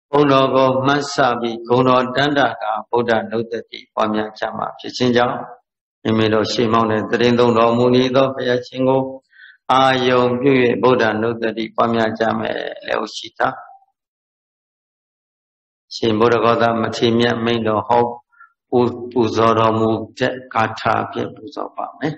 Unogo Masabi Kuno Dandaka Buddha Nutati Pamya Chama Chichinja Imiro Shimon Trindo Munido Payachingo Ayom Buddha Nutati Pamya Chame Leoshita Shimbodagoda Matimia Mindo Hope Uzoromu Kata Puzopame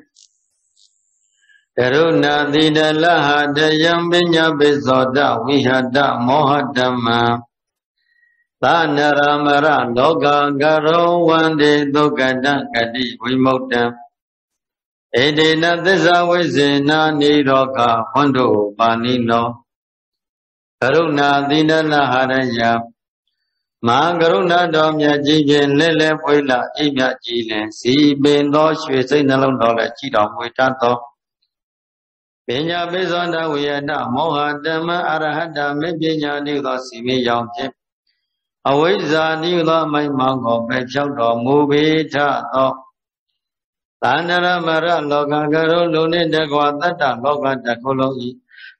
Teruna Dida Laha Dayam Binya Bezoda Wihada Mohadama Tanaramara Loga Garo Wande Dogada Kadi Wimoda Edina Desa Wizina Niroka Hondo Banino Karuna Dina Laharaya Mangaruna Domya Jijin Lele Puila Imya Jilin Si Bendo Shwese Nalon Dola Chidom Witato Pinya Bizonda Wiyada Mohadama Arahada Mibinya Nido Simi Yonke Awiza Nila Mai Mango Bechodo Mubita Tanara Mara Loga Garo Lune de Guadata Loga de Coloi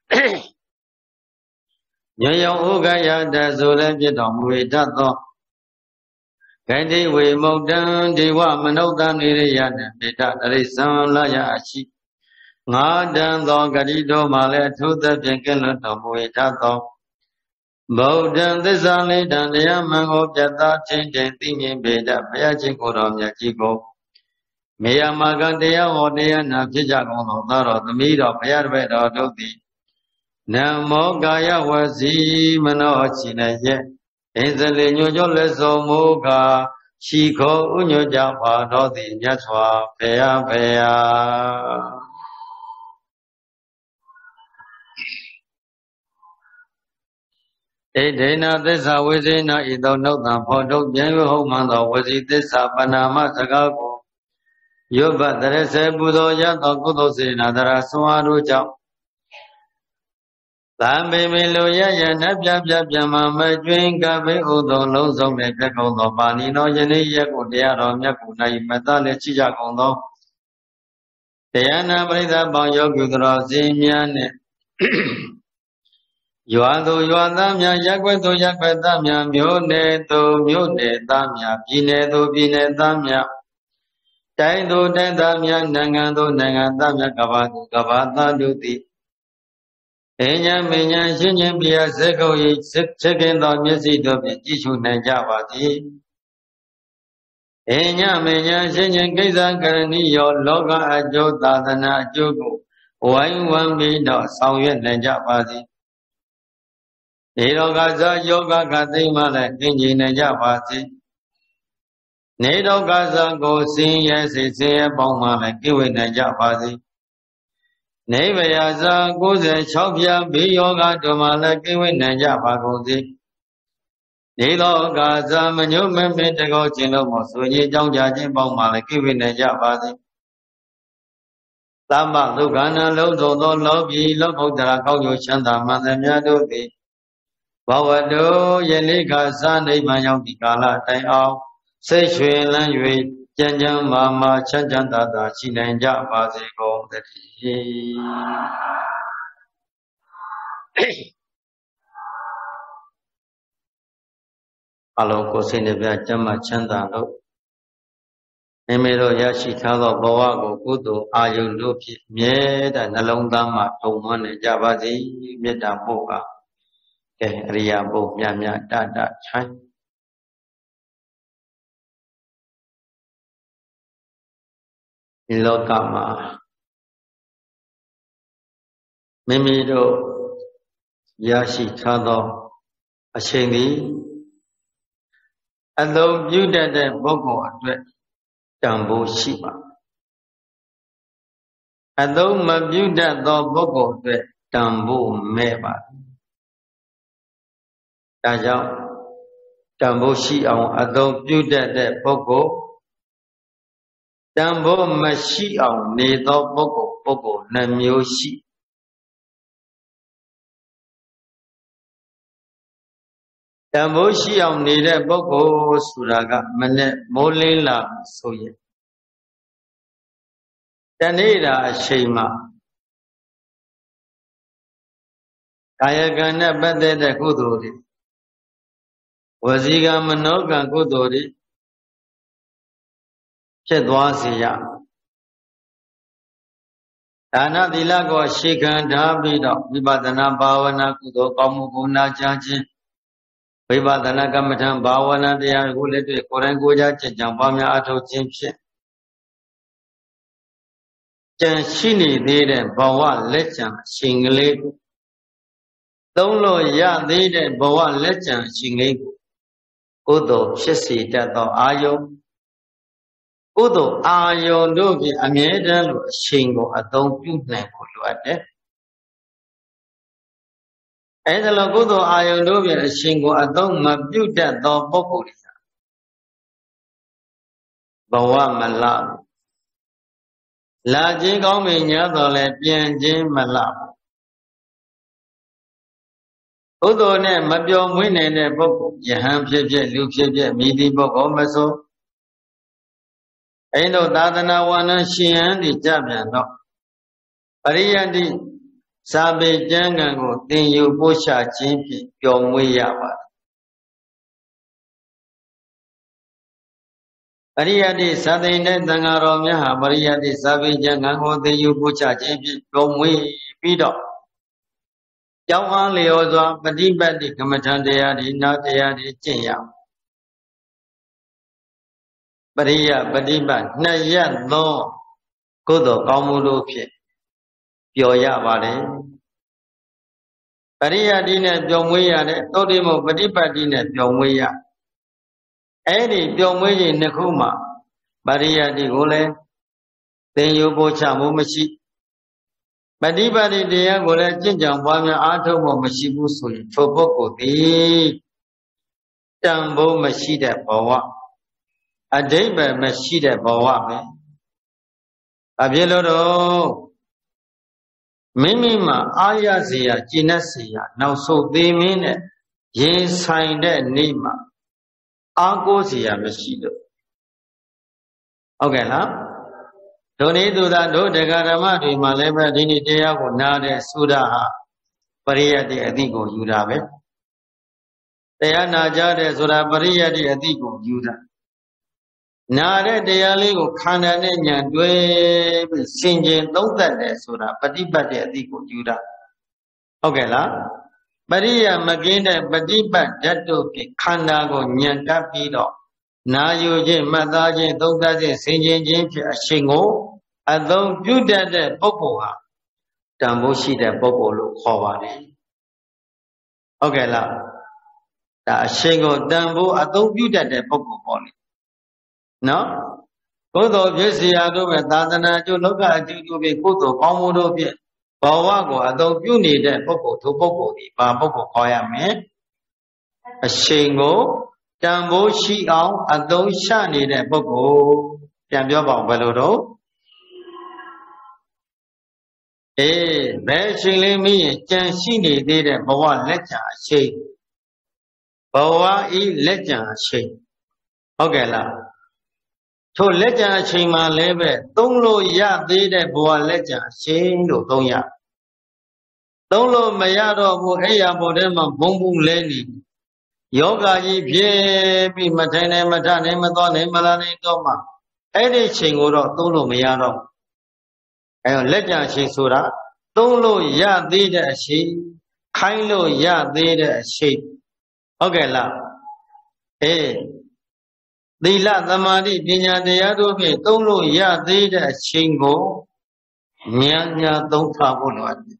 Yayo Ugaya de Zule Pidom Witato Kandi we Modan Diwa Manodan Irian Bita Risan Laya Achi Nadan Gadido Male to the Pinkin Witato Baudan the Zali Dania Mango Jata Chintin Thingy Beda Payachikoram Yachiko Mea Magandia Odia Napijagon Naro the meat of Ayarveda Dodi Namo Gaya Wazi Manochina Ye in the Lino Leso Moga Chico Unyo Japa Dodi Yatwa Pea Pea Edena Desa Wizina Ido Notan Podo Jango Homando Wazi Desa Panama Sagago Yoba Terese Budo Yato Kudo Sinadara Suaru Jam Lambi Miluya Napia Piama Majwin Gabi Udo Lozo Mepekondo Panino Yeni Yakudia Yakuna Metale Chijakondo Diana Brida Banyo Gudro Zimiane Yuado Yuadamia Yakweto Yakwetamia Mune Tamia Pine to Pine Tamia Taido Tendamia Nangando Nangatamia Gavata Duti Enya Menya Shinyan Pia Seko second on Yesi to be Jishu Najavati Enya Menya Shinyan Kizan Karaniyo Loga Ajo Tadana Jogo Wine one be no Sawyat Najavati Nirogaza Yoga Katimala Kinji Najavati Nirogaza go sing yes, it's a bomb like giving Najavati Nevayaza goes a Chopia be yoga to Malaki Najavagozi Nirogaza Manu Memetago Chino Mosuji Jongaji Bomb Malaki Najavati Tamba Lugana Lodo Lobi Lobo Drako Shanda Madamyadoti Bawado Yelika Sunday Mayam Pikala Tai Ao Sechwe Langue Janjam Mama Chanjanda Chinanja Baziko Alo Cosinebia Jama Chanda Emiro Yashi Talo Bawago Kudu Ayu Lupi Mieda Nalongama Toman Javazi Mieda Boga Ria Bo Yamya Dada Chai Ilokama Mimiro Yashi Talo Asheni Although you did the Bogo Tambo Shiba Although Mabuda the Bogo Tambo Meba Taja Tambo Shi on Although you did the Bogo Tambo Mashi on Nedo Bogo Namyoshi Tamboshi on Nida Bogo Suraga Mane Molila Soye Taneda Shema Kayagana Bade Kuduri ဝစီကမနောကံကုသိုလ်တွေဖြစ်သွားစေရဒါနသီလကိုရှေခံထားပြီးတော့ဝိပဿနာဘာဝနာကုသိုလ်ကောင်းမှုကိုနာကြားခြင်းဝိပဿနာကမ္မထံဘာဝနာတရားကိုလည်းတွေ့ကိုယ်တိုင်ကိုယ်ကြကျင့်ကြံပွားများအထောက်ခြင်းဖြင့်ကြံရှိနေသေးတဲ့ဘဝလက်ကျန်အရှင်ကလေးကိုသုံးလို့ရသေးတဲ့ဘဝလက်ကျန်အရှင်ကလေးကိုကုသိုလ်ဖြစ်စေတတ်သောအာယုကုသိုလ်အာယုတို့ဖြင့်အမြဲတမ်းလို့အရှင်ကိုအသုံးပြုနိုင်ဖို့လိုအပ်တယ်အဲဒါလို့ကုသိုလ်အာယုတို့ဖြင့်အရှင်ကိုအသုံးမပြုတတ်သောပုဂ္ဂိုလ်တွေဘဝမလာလာခြင်းကောင်းပြီညတော့လဲပြန်ခြင်းမလာကုသိုလ်နဲ့မပျော်မွေ့နိုင်တဲ့ပုဂ္ဂိုလ်ယဟန်ဖြစ်ဖြစ်လူဖြစ်ဖြစ်မိသည့်ပုဂ္ဂိုလ်မဆိုအဲ့တို့သာသနာဝါနရှင်ဟန်ဒီကြပြန်တော့ပရိယတ္တိစာပေကျမ်းဂန်ကိုသင်ယူပို့ချခြင်းဖြင့်ပျော်မွေ့ရပါတယ်ပရိယတ္တိသတိနဲ့သံဃာတော်များဟာပရိယတ္တိစာပေကျမ်းဂန်ကိုသင်ယူပို့ချခြင်းဖြင့်ပျော်မွေ့ပြီးတော့ကြောင်းအားလျော်စွာပฏิပတ်တိကမ္မထံတရားဒီနာတရားဒီကျင့်ရပရိယပฏิပတ်နှစ်ရပ်သောကုသိုလ်ကောင်းမှုတို့ဖြင့်ပျော်ရပါတယ်ပရိယတ္တိနဲ့ပျော်မွေ့ရတဲ့သုတ္တိမုပฏิပတ်တိနဲ့ပျော်မွေ့ရအဲ့ဒီပျော်မွေ့ခြင်းနှစ်ခုမှာပရိယတ္တိကိုလည်းသင်ယူပို့ချမှုမရှိပฏิပတ်တိတရားကိုလည်းကျင့်ကြံပွားများအားထုတ်ဖို့မရှိဘူးဆိုရင်ထိုပုဂ္ဂိုလ်သည်တန်ဖိုးမရှိတဲ့ဘဝအဓိပ္ပာယ်မရှိတဲ့ဘဝပဲအဖြစ်လို့တော့မိမိမှာအာရစေရကျင့်တ်စေရနောက်ဆုံးသေးမင်းနဲ့ရင်ဆိုင်တဲ့နေ့မှာအာကိုးစေရမရှိလို့ဟုတ်ကဲ့လားဒုနေသူသာဒုတရားဓမ္မတွေမှာလည်းပဲဒီနေ့တရားကိုနားတဲ့သုဒ္ဓဟာပရိယတ္တိအတိကိုယူတာပဲတရားနာကြတဲ့ဆိုတာပရိယတ္တိအတိကိုယူတာနာတဲ့တရားလေးကိုခန္ဓာနဲ့ဉာဏ်တွဲပြီးစင်ကြင်သုံးသပ်တယ်ဆိုတာပฏิပတ်တဲ့အတိကိုယူတာဟုတ်ကဲ့လားပရိယမကင်းတဲ့ပฏิပတ်ဓာတ်တို့ဖြင့်ခန္ဓာကိုဉာဏ်ကပ်ပြီးတော့နာယူခြင်းမှတ်သားခြင်းသုံးသပ်ခြင်းစင်ကြင်ခြင်းဖြင့်အရှင်ကိုအသုံးပြုတတ်တဲ့ပုဂ္ဂိုလ်ဟာတန်ဖိုးရှိတဲ့ပုဂ္ဂိုလ်လို့ခေါ်ပါတယ်ဟုတ်ကဲ့လားဒါအရှင်ကိုတန်ဖိုးအသုံးပြုတတ်တဲ့ပုဂ္ဂိုလ်ပေါ့လေနော်ကုသိုလ်ဖြစ်เสียတို့ပဲသာသနာ့ကျိုးလောကအကျိုးတို့ဖြင့်ကုသိုလ်ကောင်းမှုတို့ဖြင့်ဘဝကိုအသုံးပြုနေတဲ့ပုဂ္ဂိုလ်ထိုပုဂ္ဂိုလ်ဒီဘာပုဂ္ဂိုလ်ခေါ်ရမလဲအရှင်ကိုတန်ဖိုးရှိအောင်အသုံးချနေတဲ့ပုဂ္ဂိုလ်ပြန်ပြောပါဦးဘယ်လိုတော့ဘယ်အချိန်လေးမင်းရင်ကြံရှိနေသေးတဲ့ဘဝလက်ကျန်အချိန်ဘဝဤလက်ကျန်အချိန်ဟုတ်ကဲ့လားထိုလက်ကျန်အချိန်မှာလည်းပဲသုံးလို့ရသေးတဲ့ဘဝလက်ကျန်အချိန်လို့သုံးရသုံးလို့မရတော့ဘူးအဲ့ရဘုံထဲမှာဘုံဘူးလဲနေယောဂကြီးဖြစ်ပြီးမထိုင်နိုင်မထနိုင်မသွားနိုင်မလာနိုင်တော့မှအဲ့ဒီချိန်ကိုတော့သုံးလို့မရတော့အဲ့တော့လက်ကျန်အချိန်ဆိုတာသုံးလို့ရသေးတဲ့အချိန်ခိုင်းလို့ရသေးတဲ့အချိန်ဟုတ်ကဲ့လားသီလသမာဓိပညာတရားတို့ဖြင့်သုံးလို့ရသေးတဲ့အချိန်ကိုများများသုံးထားဖို့လိုအပ်တယ်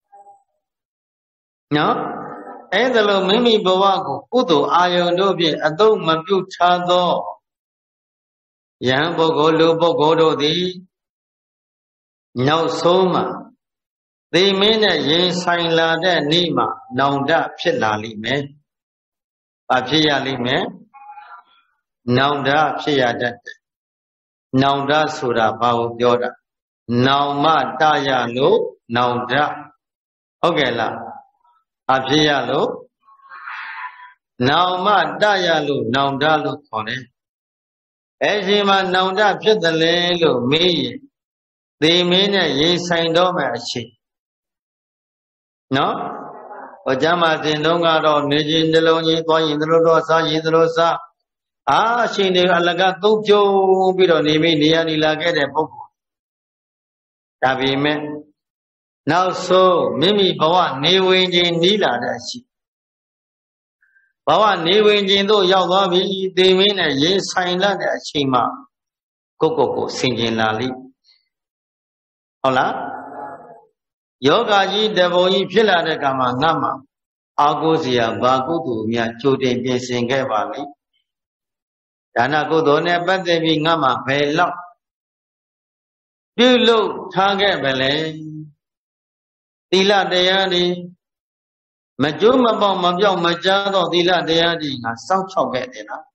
နော်အဲ့ဒါလို့မိမိဘဝကိုကုသိုလ်အာယုန်တို့ဖြင့်အသုံးမပြုထားသောယဟန်ပုဂ္ဂိုလ်လူပုဂ္ဂိုလ်တို့သည်နောက်ဆုံးမှာသိမင်းနဲ့ရင်ဆိုင်လာတဲ့နေ့မှာနောင်တဖြစ်လာလိမ့်မယ်။ဘာဖြစ်ရလိမ့်မယ်။နောင်တဖြစ်ရတတ်တယ်။နောင်တဆိုတာဘာကိုပြောတာ။နောင်မတရလို့နောင်တဟုတ်ကဲ့လား။ဘာဖြစ်ရလို့နောင်မတရလို့နောင်တလို့ခေါ်တယ်။အဲ့ဒီမှာနောင်တဖြစ်တယ်လေလို့မေးရင်သေမင်းနဲ့ရင်ဆိုင်တော့မယ်အချိန်နော် Ở cha mà tiền đâu ngà đó nề chín đôi lông như toa nhìn đôi đó sa nhìn đôi sa xin đi ăn cái tốt châu bây giờ nề mi nề đi là cái đẹp bốc tại vì mẹ nào số mimi bảo anh nề quên gì đi là đấy chị bảo anh nề quên gì đâu giao đó vì tiền mi này dễ sai là đấy chị mà cô xin gì là đi好啦ယောဂကြီးတဘုံကြီးဖြစ်လာတဲ့ကံမှာငါမှာအာကိုစရာဘာကုသိုလ်များကြိုတင်ပြင်ဆင်ခဲ့ပါလိမ့်ဒါနကုသိုလ်နဲ့ပတ်သက်ပြီးငါမှာဘယ်လောက်ပြုလုပ်ထားခဲ့ပါလဲသီလတရားတွေမကျိုးမပေါက်မပြောက်မကြားသောသီလတရားတွေငါစောင့်ချောက်ခဲ့တယ်နော်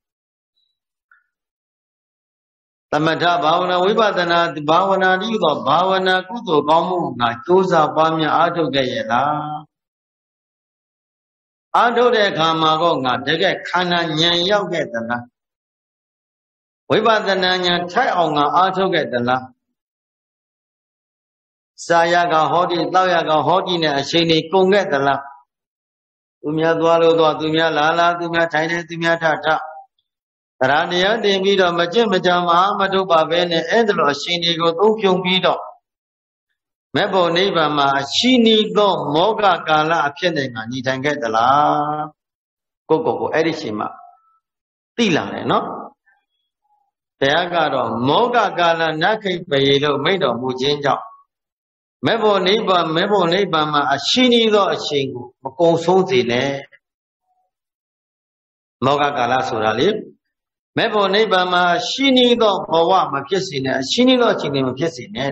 သမထဘာဝနာဝိပဿနာဘာဝနာတိသောဘာဝနာကုသိုလ်ကောင်းမှုငါကြိုးစားပွားများအားထုတ်ခဲ့ရဲ့လားအားထုတ်တဲ့အခါမှာတော့ငါတကယ်ခန္ဓာဉာဏ်ရောက်ခဲ့သလားဝိပဿနာဉာဏ်ထိုက်အောင်ငါအားထုတ်ခဲ့သလားစာရကဟောတိတောက်ရကဟောတိနဲ့အချိန်ကြီးကုန်ခဲ့သလားသူများသွားလို့သွားသူများလာသူများထိုင်တယ်သူများထတရားတင်ပြီးတော့မကျင့်မကြမှာမထုတ်ပါပဲနဲ့အဲ့ဒါလိုအရှင်ကြီးကိုသုံးဖြုံပြီးတော့မဲ့ဖို့နိဗ္ဗာန်မှာအရှိနီသောမောဂကာလအဖြစ်နဲ့ငါညီထိုင်ခဲ့သလားကိုအဲ့ဒီချိန်မှာသိလာတယ်နော်တရားကတော့မောဂကာလနခိပေလို့မိန့်တော်မူခြင်းကြောင့်မဲ့ဖို့နိဗ္ဗာန်မှာအရှိနီသောအချိန်ကိုမကုံဆုံးစေနဲ့မောဂကာလဆိုတာလေမဲ့ဖို့နိဗ္ဗာန်မှာရှိနီးသောဘဝမဖြစ်စေနဲ့ရှိနီးသောအချိန်တွေမဖြစ်စေနဲ့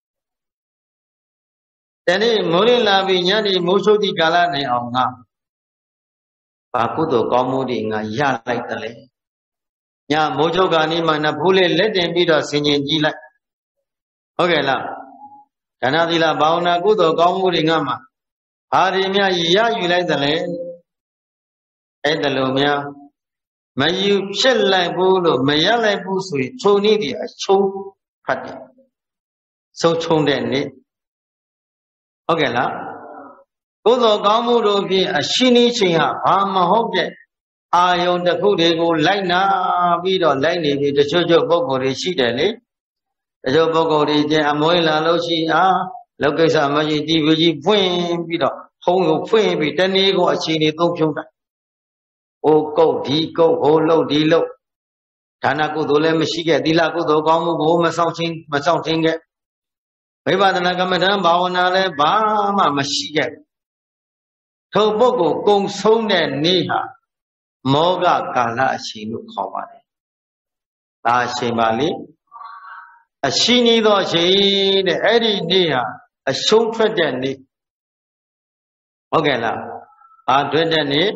တနေ့မိုးလင်းလာပြီးညနေမိုးချုပ်သည့်ကာလနိုင်အောင်ငါဘာကုသိုလ်ကောင်းမှုတွေငါရလိုက်တယ်လေညမိုးချုပ်ကနေ့မှနဖူးလေးလက်တင်ပြီးတော့ဆင်ញင်ကြည့်လိုက်ဟုတ်ကဲ့လားဒါနသီလဘာဝနာကုသိုလ်ကောင်းမှုတွေငါမှာဟာဒီမြရယူလိုက်တယ်လေအဲ့ဒါလိုများမယူဖြစ်လိုက်ဘူးလို့မရလိုက်ဘူးဆိုရင်ခြုံနည်းဒီအချုံးဖတ်တယ်ဆုံးချုံတဲ့နေ့ဟုတ်ကဲ့လားကုသိုလ်ကောင်းမှုတို့ဖြင့်အရှိနည်းချိန်ဟာဘာမဟုတ်တဲ့အာယုန်တစ်ခုတွေကိုလိုက်နာပြီးတော့လိုက်နေပြီးတချို့ပုဂ္ဂိုလ်တွေရှိတယ်လေတချို့ပုဂ္ဂိုလ်တွေကျအမွေးလာလို့ရှိလောက်ကိစ္စမရှိတီဗီကြီးဖွင့်ပြီးတော့ဖုံးကိုဖွင့်ပြီးတနေ့ကိုအချိန်တွေသုံးဖြုံးတာဟိုကုတ်ဒီကုတ်ဟိုလှုပ်ဒီလှုပ်ဒါနကုသိုလ်လည်းမရှိခဲ့သီလကုသိုလ်ကောင်းမှုကိုမဆောင်ချင်းခဲ့ဝိပဿနာကမ္မဋ္ဌာန်းဘာဝနာလည်းဘာမှမရှိခဲ့ထိုပုဂ္ဂိုလ်ကုံဆုံးတဲ့နေ့ဟာမောဂကာလအချိန်လို့ခေါ်ပါတယ်ဒါအချိန်ပါလေအရှိနီးသောအချိန်တဲ့အဲ့ဒီနေ့ဟာအရှုံးထွက်တဲ့နေ့ဟုတ်ကဲ့လားထွက်တဲ့နေ့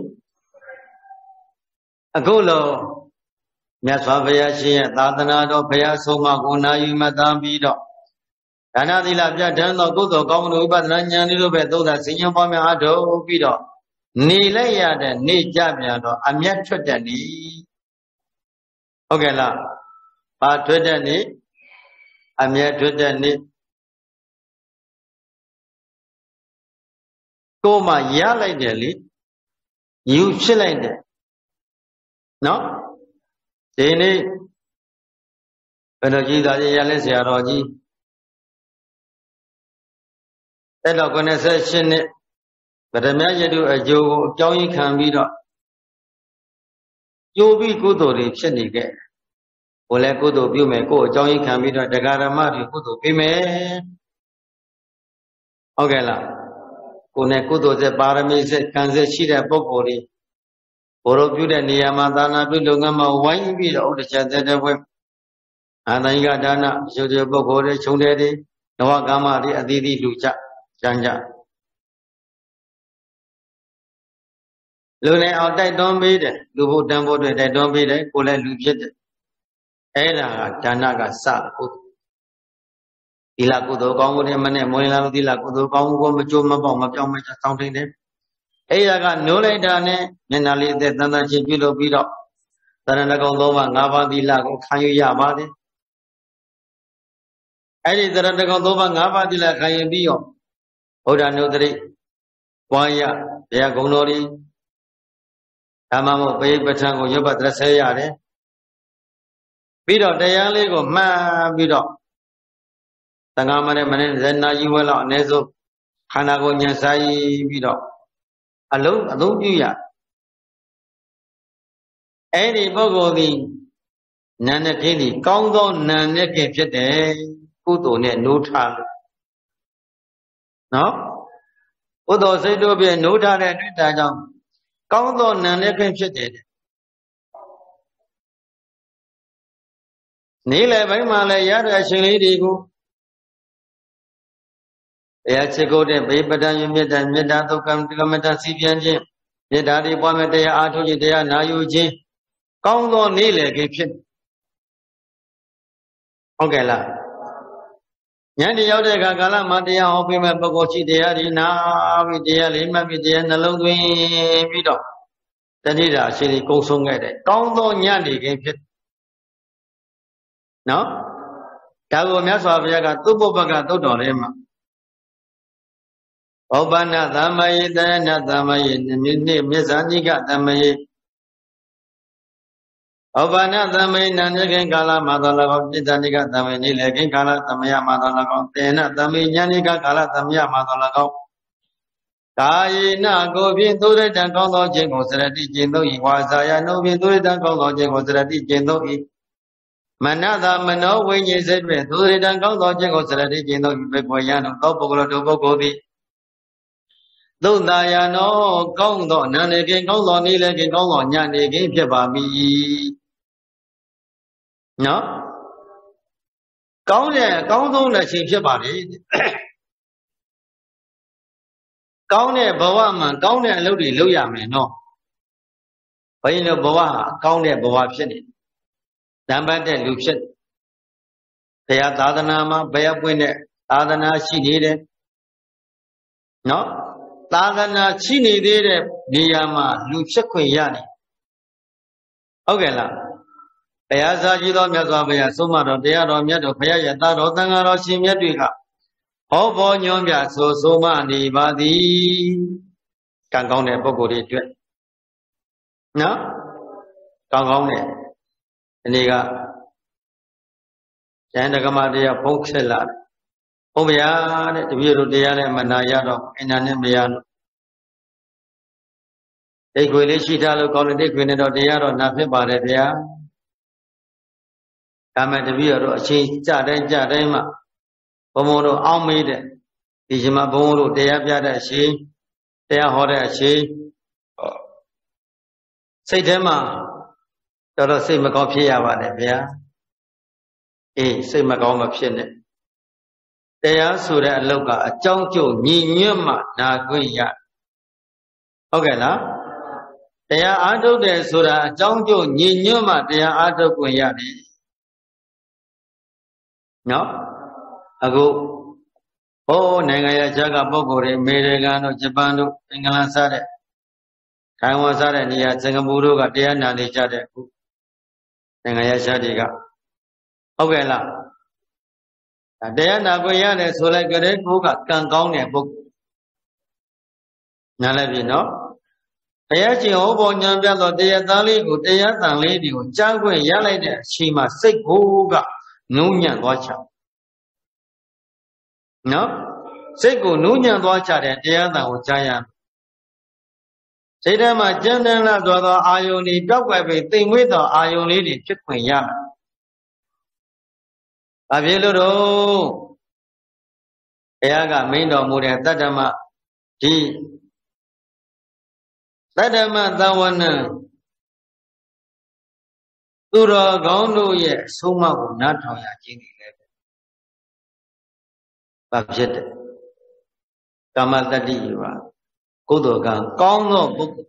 အခုလိုမြတ်စွာဘုရားရှင်ရဲ့သာသနာတော်ဘုရားဆုံးမကိုနာယူမှတ်သားပြီးတော့ဒါနသီလပြဋ္ဌာန်းသောကုသိုလ်ကောင်းမှုဝိပဿနာဉာဏ်လေးတို့ပဲသုံးသပ်စဉ်းကျင်ပွားများအားထုတ်ပြီးတော့နေလိုက်ရတဲ့နေ့ကြပြန်တော့အမျက်ထွက်တဲ့နေ့ဟုတ်ကဲ့လားထွက်တဲ့နေ့အမျက်ထွက်တဲ့နေ့ကိုယ်မှရလိုက်တယ်လေယူဖြစ်လိုက်တယ်နော်ဒီနေ့ဘယ်လိုကြီးသားကြီးရလဲဆရာတော်ကြီးအဲ့တော့98နှစ်ဗဒမြယတုအကျိုးကိုအကြောင်းကြီးခံပြီးတော့ကျိုးပြီးကုသိုလ်တွေဖြစ်နေခဲ့ကိုယ်လည်းကုသိုလ်ပြုမယ်ကိုယ်အကြောင်းကြီးခံပြီးတော့တရားဓမ္မတွေကုသိုလ်ပြုမယ်ဟုတ်ကဲ့လားကိုယ်နဲ့ကုသိုလ်ဆက်ပါရမီဆက်ကံဆက်ရှိတဲ့ပုဂ္ဂိုလ်တွေဘိုလ်တို့ပြုတဲ့နေရာမှာသာနာပြုလုပ်ငန်းမှာဝိုင်းပြီးတော့ဥဒ္ဒချတဲ့ဘွဲအာသင်္ကဒါနရုပ်ရပုဂ္ဂိုလ်တွေခြုံတယ်တွေနဝကာမတွေအသီးသီးလူကြကြလူနဲ့အောင်တိုက်တွန်းပေးတယ်လူဖို့တန်ဖို့တွေတိုက်တွန်းပေးတယ်ကိုယ်လည်းလူဖြစ်တယ်အဲ့ဒါကဒါနကစကုသိုလ်သီလကုသိုလ်ကောင်းမှုတွေမနဲ့မဝင်လာလို့သီလကုသိုလ်ကောင်းမှုကိုမကြိုးမပေါက်မပြောင်းမချစောင့်ထိန်တယ်အဲ့ဒါကနိုးလိုက်တာနဲ့မျက်နှာလေးအသက်တန်တန်ချင်းပြုလုပ်ပြီးတော့သရဏဂုံ၃ပါး၅ပါးသီလကိုခံယူရပါတယ်အဲ့ဒီသရဏဂုံ၃ပါး၅ပါးသီလခံယူပြီးတော့ဘုရားနုဒတိ Waya, they are Gonori, Tamamo, Patan, or Yoba Drasayare. Bido, they are legal, ma, bido. Tangamane, Manen, Zena, you will on Nezo, Hanago, Yansai, bido. Alone, you ya. Any Bogovi, Nanakini, Congo, Nanaki, Puto, no time. No? Although say to be a no time at that time. Congo, Nanaki, Nila by Malaya, actually, Digo. Yachiko, the paper than you made and made out to come to come at a CPN. The daddy woman they are to you there now you J. Congo Nila gave it. Okay, la. Yandy Yoda Gala, Matia, Hopim, Bogochi, they are in now with the Lima with the Nalogui Vido. The Nida, she goes on at it. Congo Yandy gave it. No? Tago Masa Viaga, Tubobaga, Dodorema. Obana, Damaye, Damaye, Misanika, Damaye. Obana, Damaye, Nanagan Gala, Madala, Danica, Damani, Legan Gala, Tamaya, Madalago, Tena, Damianica, Gala, Tamia, Madalago. Kaina, go in to the Tango, Jingo, Serati, Jindo, Iwazaya, no, we do it, Tango, Jingo, Serati, Jindo, Manada, Mano, when you said, we do it, Tango, Jingo, Serati, Jindo, Begoyano, Topo, Topo, Don't die, no, Congo, none again, Congo, Nila, Congo, Yan again, Piababi. No? Congo, the same body. Congo, Bawama, Congo, Lodi, Luyame, no. But you know, Bawa, Congo, Bawapshin. Number 10, Lucian. Paya Tadanama, Paya Winner, Tadana, she needed. No? Tadana chini de Niyama, Luchakoyani. Okay, la. Payaza Jido Mazabaya, Sumaro, Deado Miado, Paya, Tado, Tangaro, Shimiaduka. Hobo Nyomia, so Soma, Nibadi. Kangone, Bogori. No? Kangone. Niga. Chandagamadia, Poxella. Obia, the Viro de Manayado, in an Emiano. They will issue Talo call it Equinado de Yaro, nothing but it. Come at the Viro, she Jadema. Pomodo, Almeida. Ijima Bono, de Abiada, she. They are hot she. Say Dema. Don't say Macopia about it. Eh, say Macoma Pinet. They are so that Loka, a Chongcho, Nima, Naguya. Okay, now they are out of there, so that Chongcho, Nima, they are out of Guyadi. No? I go, oh, Nagaya Jaga Bogore, Meregano, Japano, England Sade. Taiwan Sade, near Singapore, Diana, they chatted. Nagaya Shadiga. Okay, now. They are not going to so like a book, can go in a book. Nalabino. They are the old Yambia, they are the they are the lady who Jango Yalade, she must say, Goga, Nunya watcher. No? Say go Nunya watcher, and they are the Giant. Say them a general Ioni, dog everything with the Ioni, check my yam. Avielo Eaga made of Muria Tadama G. Tadama Dawana Tura Gondo, yes, Suma would not know Yaki. Babjet Kamatadi, Kudogan, Congo book.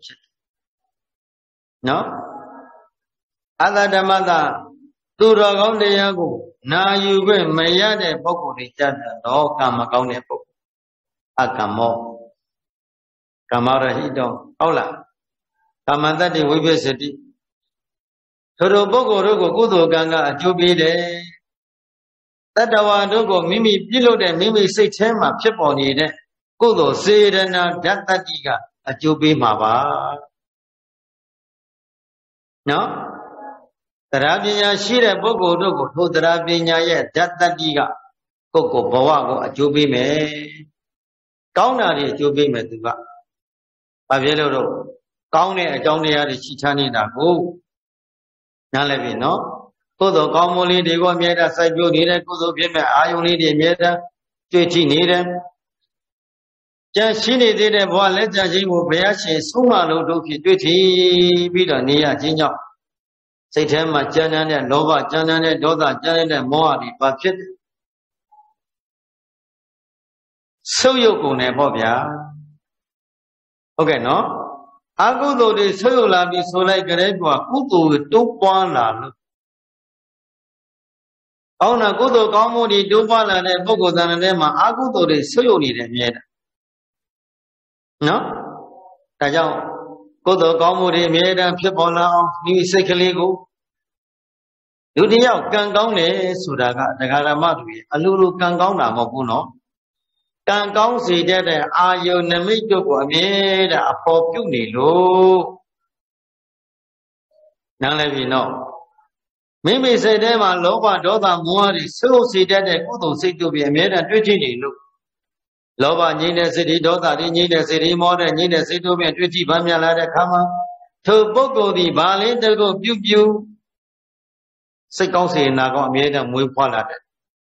No? Other Damada Tura Gonde Yago. Now you will Mayade Boko Richard, no Kamakaune book. Akamo Kamara Hido, Ola Kamandadi Wibesity. Toro Boko Rogo Kudo Ganga, Jubide. That our Dogo Mimi below the Mimi 6 Hema, Chiponi. ကုသိုလ်စေရနာဓာတ်တတိကအကျိုးပေးမှာပါနော်တရားပညာရှိတဲ့ပုဂ္ဂိုလ်တို့ကိုထိုတရားပညာရဲ့ဓာတ်တတိကကိုယ့်ကိုယ်ဘဝကိုအကျိုးပေးမယ်ကောင်းတာတွေအကျိုးပေးမယ်သူကဘာဖြစ်လို့တော့ကောင်းတဲ့အကြောင်းတရားတွေရှိထားနေတာကိုနားလည်ပြီနော်ကုသိုလ်ကောင်းမှုလေးတွေကိုအမြဲတမ်းစိုက်ပျိုးနေတဲ့ကုသိုလ်ဖြစ်မဲ့အာယုန်လေးတွေအမြဲတမ်းတွေ့ကြည့်နေတယ်ကြံရှိနေသေးတဲ့ဘဝလက်ကြခြင်းကိုဘုရားရှင်ဆုံးမလို့တို့ဖြစ်တွေ့ထီပြီးတော့နေရခြင်းကြောင့်စိတ်ထဲမှာကြမ်းတမ်းတဲ့လောဘကြမ်းတမ်းတဲ့ဒေါသကြမ်းတမ်းတဲ့မောဟတွေပါဖြစ်တယ်ဆုပ်ယုပ်ကုန်တယ်ပေါ့ဗျာဟုတ်ကဲ့နော်အကုသိုလ်တွေဆုပ်ယုပ်လာပြီးဆိုလိုက်ကြတဲ့ကွာကုသိုလ်တိုးပွားလာလို့ကောင်းတာကုသိုလ်ကောင်းမှုတွေတိုးပွားလာတဲ့ပုဂ္ဂိုလ်သဏ္ဍာန်ထဲမှာအကုသိုလ်တွေဆုပ်ယုပ်နေတယ်မြဲတယ်နော်ဒါကြောင့်ကုသိုလ်ကောင်းမှုတွေအမြဲတမ်းဖြစ်ပေါ်လာအောင်ဒီစိတ်ကလေးကိုလူတစ်ယောက်ကံကောင်းတယ်ဆိုတာကတရားဓမ္မတွေအလိုလိုကံကောင်းတာမဟုတ်ဘူးနော်ကံကောင်းစေတဲ့အာယုန်နမိတ်တို့ကိုအမြဲတမ်းအပေါ်ပြုနေလို့နားလည်ပြီနော်မိမိစိတ်ထဲမှာလောဘဒေါသမောဟတွေဆုပ်စေတဲ့ကုသိုလ်စိတ်တို့ပြီးအမြဲတမ်းတွေ့ထိနေလို့လောဘငြိမ့်တဲ့စိတ်တွေဒေါသတွေငြိမ့်တဲ့စိတ်တွေမောတဲ့ငြိမ့်တဲ့စိတ်တို့ပြီးတွေ့ထိပါများလာတဲ့အခါမှာထိုပုဂ္ဂိုလ်ဒီဘာလေးတကုတ်ပြုစိတ်ကောင်းစေနာကောင်းအမြဲတမ်းမွေးဖွားလာတယ်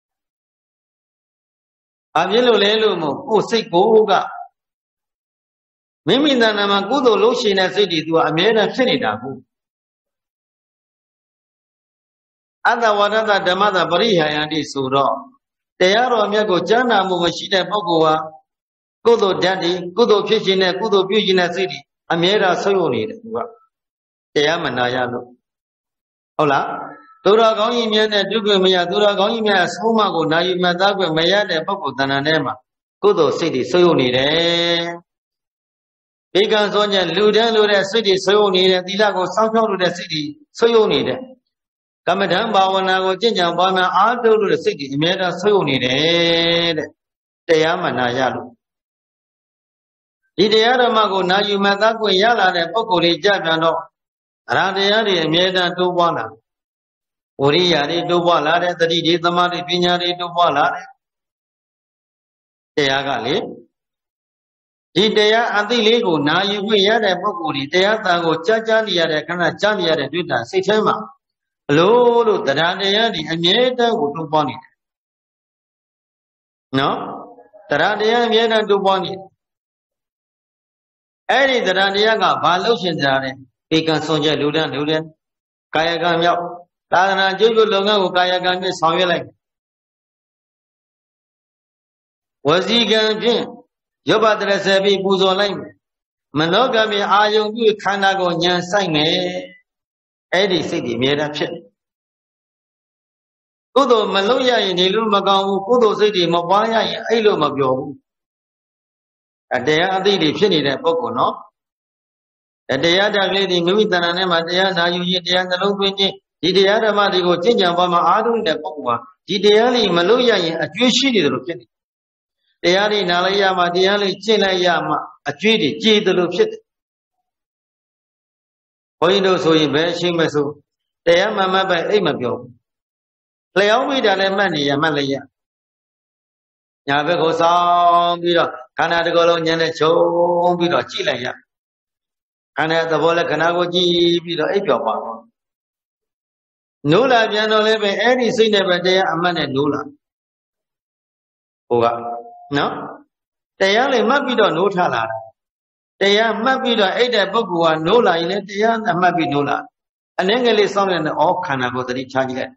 ။အပြည့်လို့လဲလို့မို့ကိုယ်စိတ်ကိုကမိမိတဏ္ဍာမှာကုသိုလ်လို့ရှိနေတဲ့စိတ်တွေသူကအမြဲတမ်းဖြစ်နေတာကိုအတ္တဝါဒဓမ္မတာပရိဟာယတိဆိုတော့တရားတော်မြတ်ကိုကြားနာမှုမရှိတဲ့ပုဂ္ဂိုလ်ဟာကုသိုလ်ဓာတ်တွေကုသိုလ်ဖြစ်ခြင်းနဲ့ကုသိုလ်ပြုခြင်းနဲ့စိတ်တွေအမြဲတမ်းဆုပ်ယုပ်နေတယ်သူကတရားမနာရလို့ဟုတ်လားသူတော်ကောင်းကြီးမြတ်နဲ့ဒုက္ခမရသူတော်ကောင်းကြီးမြတ်အဆုံးအမကိုနာယူမှတ်သားခွင့်မရတဲ့ပုဂ္ဂိုလ်တဏ္ဍာထဲမှာကုသိုလ်စိတ်တွေဆုပ်ယုပ်နေတယ်ဧကံဆိုညလူတန်းလူတဲ့စိတ်တွေဆုပ်ယုပ်နေတယ်သီလကိုစောင့်ရှောက်လို့တဲ့စိတ်တွေဆုပ်ယုပ်နေတယ်ကမ္မဋ္ဌာန်းဘာဝနာကိုကျင့်ကြံပွားများအားထုတ်လို့တဲ့စိတ်တွေအမြဲတမ်းဆုပ်ယုပ်နေတယ်တဲ့တရားမနာရလို့ဒီတရားဓမ္မကိုနာယူမှတ်သားခွင့်ရလာတဲ့ပုဂ္ဂိုလ်တွေကြပြန်တော့အရာတရားတွေအမြဲတမ်းတိုးပွားလာဝိရိယတွေတိုးပွားလာတဲ့သတိတွေသမာဓိပညာတွေတိုးပွားလာတယ်တရားကလေဒီတရားအသိလေးကိုနာယူခွင့်ရတဲ့ပုဂ္ဂိုလ်တွေတရားတန်ကိုကြားကြားနေရတဲ့ခဏကြားနေရတဲ့တွေ့တာစိတ်ထဲမှာအလိုလိုတရားတရားတွေအမြဲတမ်းကိုတိုးပွားနေတယ်နော်တရားတရားအမြဲတမ်းတိုးပွားနေတယ်အဲ့ဒီတရားတရားကဘာလို့ရှင်ကြတယ်ဧကံစွန်ချက်လူတန်းကာယကံမြောက်သာသနာကျိုးကျိုးလုပ်ငန်းကိုကာယကံဖြင့်ဆောင်ရွက်လိုက်ဝစီကံဖြင့်ရုပ်ပတရစေပြီးပူဇော်လိုက်မနောကံဖြင့်အာယုံပြုခန္ဓာကိုဉာဏ်ဆိုင်မယ်အဲ့ဒီစိတ်ဒီအမြဲတမ်းဖြစ်ကုသိုလ်မလုပ်ရရင်ဒီလိုမကောင်းဘူးကုသိုလ်စိတ်တွေမပွားရရင်အဲ့လိုမပြောဘူးတရားအသိတွေဖြစ်နေတဲ့ပုဂ္ဂိုလ်နော်တရားဓာတ်ကလေးဒီမိမိတဏ္ဍာနဲ့မှာတရားနာယူရင်တရားနှလုံးသွင်းခြင်းဒီတရားဓမ္မတွေကိုကျင့်ကြံပါမှာအားထုတ်တဲ့ပုဂ္ဂိုလ်ဟာဒီတရားလေးမလို့ရရင်အကျွေးရှိနေတယ်လို့ဖြစ်နေတရားလေးနာလိုက်ရမှတရားလေးကျင့်လိုက်ရမှအကျွေးတွေကြေတယ်လို့ဖြစ်တယ်ဘုန်းကြီးတို့ဆိုရင်ဘယ်ရှိမဆိုတရားမှမပဲအိတ်မပြောဘူးလျောင်းမိတာလည်းမှတ်နေရမှတ်လိုက်ရညာဘက်ကိုစောင်းပြီးတော့ခန္ဓာတစ်ခုလုံးဉာဏ်နဲ့ခြုံပြီးတော့ကြည့်လိုက်ရခန္ဓာသဘောလက္ခဏာကိုကြည့်ပြီးတော့အိပ်ပျော်ပါတော့နိုးလာပြန်တော့လည်းပဲအဲ့ဒီစိတ်နဲ့ပဲတရားအမှတ်နဲ့နိုးလာဟိုကနော်တရားလေးမှတ်ပြီးတော့နိုးထလာတာတရားမှတ်ပြီးတော့အဲ့တဲ့ပုဂ္ဂိုလ်ကနိုးလာရင်လည်းတရားနဲ့မှတ်ပြီးနိုးလာအနည်းငယ်လေးစောင့်နေတဲ့ဩခန္ဓာကိုသတိချကြည့်လိုက်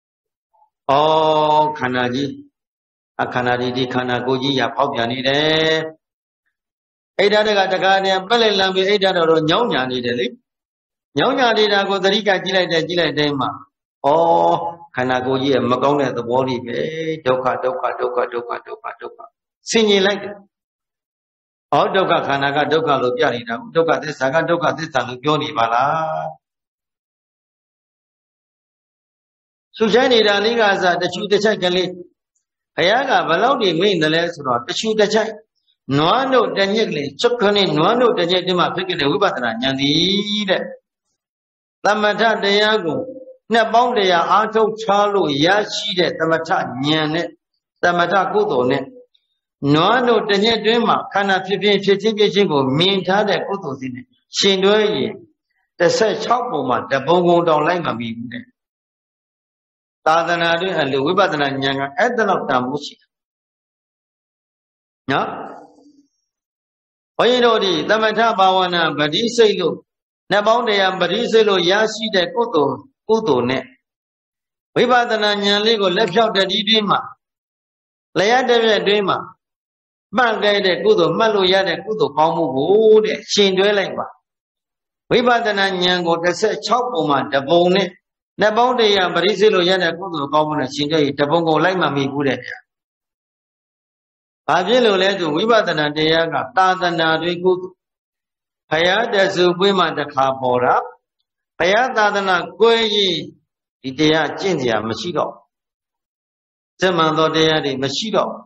ဩခန္ဓာကြီးအခန္ဓာဒီခန္ဓာကိုယ်ကြီးရဖောက်ပြန်နေတယ်အိဋ္ဌတကတခါတည်းပက်လက်လံပြီးအိဋ္ဌတော်ညောင်းညာနေတယ်လေညောင်းညာနေတာကိုသတိကကြည့်လိုက်တဲ့မှာဩခန္ဓာကိုယ်ကြီးရဲ့မကောင်းတဲ့သဘောလေးပဲဒုက္ခဆင်ញင်လိုက်တယ်ဩဒုက္ခခန္ဓာကဒုက္ခလို့ပြနေတာဒုက္ခသစ္စာကဒုက္ခသစ္စာလို့ပြောနေပါလားရှုချိုင်းနေတာလေးကစားတချူတချိုက်ကလေးဘုရားကဘယ်လောက်ဒီမိတ်တယ်လဲဆိုတော့တချူတချိုက် Nuano Daniel, Chokani, Nuano Daniel, Picket, Wibatra, Yandi, Tamata Deago, Nabondia, Arto Charlo, Yashi, Tamata, Yane, Tamata Kudone, Nuano Daniel, Kana Pipi, Chitingo, Minta, the Kutuzine, Shindoye, the Set Chopoma, the Bongo Lima Bim. Tadanadu and the Wibatra Yanga at the Noctamushi. No? Oyinodi, Tamata Bawana, Badiselo, Nabondia, Badiselo, Yashi, the Kuto net. Wibadana Yanligo left out the Dima. Layada Dima. Bangay de Kudo, Maluya de Kudo, Pamu, Shindwelema. Wibadana Yango, the set Chopoma, the bone, Nabondia, Badiselo, Yana Kudo, Pamu, Shinde, the Bongo Lima, me good. Abelo led to Wibadana Deaga, Tadana Rigu, Payada Zubima the Carbora, Payadana Goyi, Idea Jindia Machigo. Semando Dea de Machigo.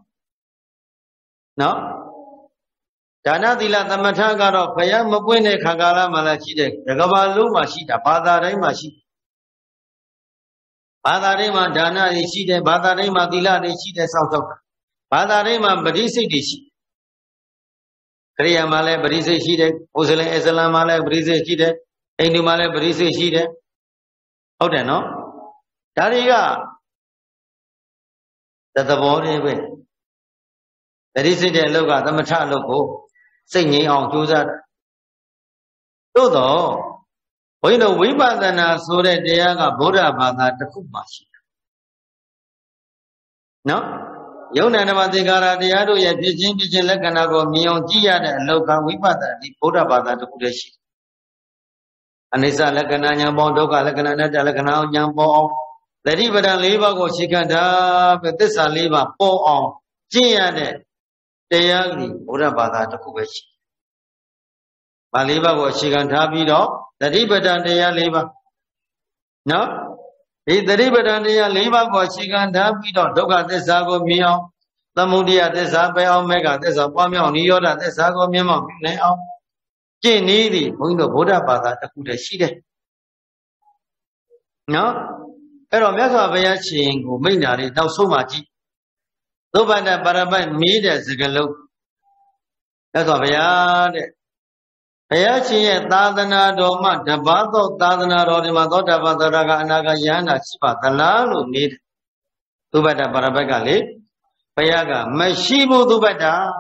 No? Dana Dila the Matagaro, Payamabuene Kagala Malachide, the Gabalu Machita, Padare Machi. Padarema Dana Ishide, Badarema Dila, Ishide South of. Padarema Badisi Dishi. Kriya Male Badisi Shide, Usele Esalam Male Badisi Shide, Endu Male Badisi Shide. Out there, no? Tariga. That's the body way. That is it, Loga, the Mata logo, singing on to that. Todo. When the Wibadana so that they are Buddha Bada the Kumashi. No? Yonanatigara, the Adu, Yajin, Lakanago, Mion Gia, and Loka Wibada, the Buddha Bada the Kudeshi. And it's a Lakananya Bondoka, Lakanana, Lakana, Yambo. The river and Leva was Shikanda, but this a Leva, Po on Gia, they are Buddha Bada the Kudeshi. Baliba was Shikantabido, the river and they are Leva. No? The river and the Leva was Shikantabido, Doga de Sago Mio, the Mudia de Sabe Omega, there's a Pomio, Yoda, the Sago Mimo, now. Jenny, Mundo Buddha Bada the Kudeshi. No? Pero Mesa Vayachi, who made it now so much. Nobody Barabai made as a gallow. That's of Yad. Vayachi, Tadana Doma, the Bato, Tadana Rodima, Badaraga, Naga Yana, Spa, the Lalu need. Tubada Barabagali, Payaga, Mashibu Dubada.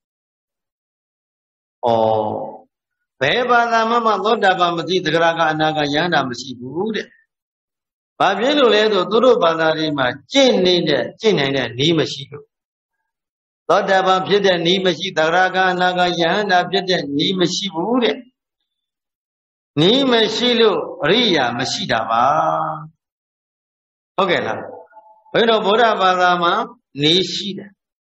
Oh, Beba Mama, Lodabamati, the Graga, Naga Yana, Mashibu. Babilu Ledo, Duru Badarima, Jin needed, Jin and Nimashiku. Lodabam Pit and Nimashi, the Raga, Naga Yana, Pit and Nimashibu. Nimashilu, Ria, Mashidaba. Okay, la. When a Buddha Badama, Nishida.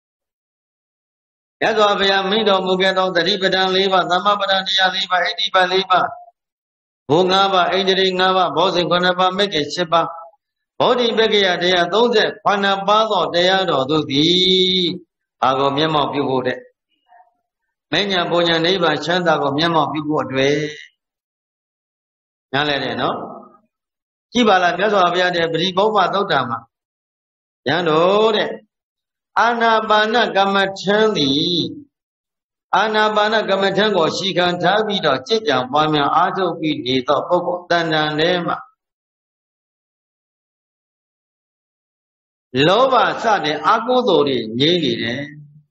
Yagavia Mido Mugedo, the Ribadan Leva, the Mabadia Leva, Ediba Leva. Bungava, Adri Nava, Bosin Conaba, make a shipa. Body Begia, they are those that Panabazo, they are do the Ago Miamo people. Manya Boya neighbor, Chandago Miamo people way. Nalene, no? Kibala Gazavia de Bribova Dotama. Yano, Anabana Gamachandi. Anabana Gamatango, she can tabido, Chicha, Pamia, Ato Pidi, Topo, Tandanema. Lova Sade, Agodori, Nili.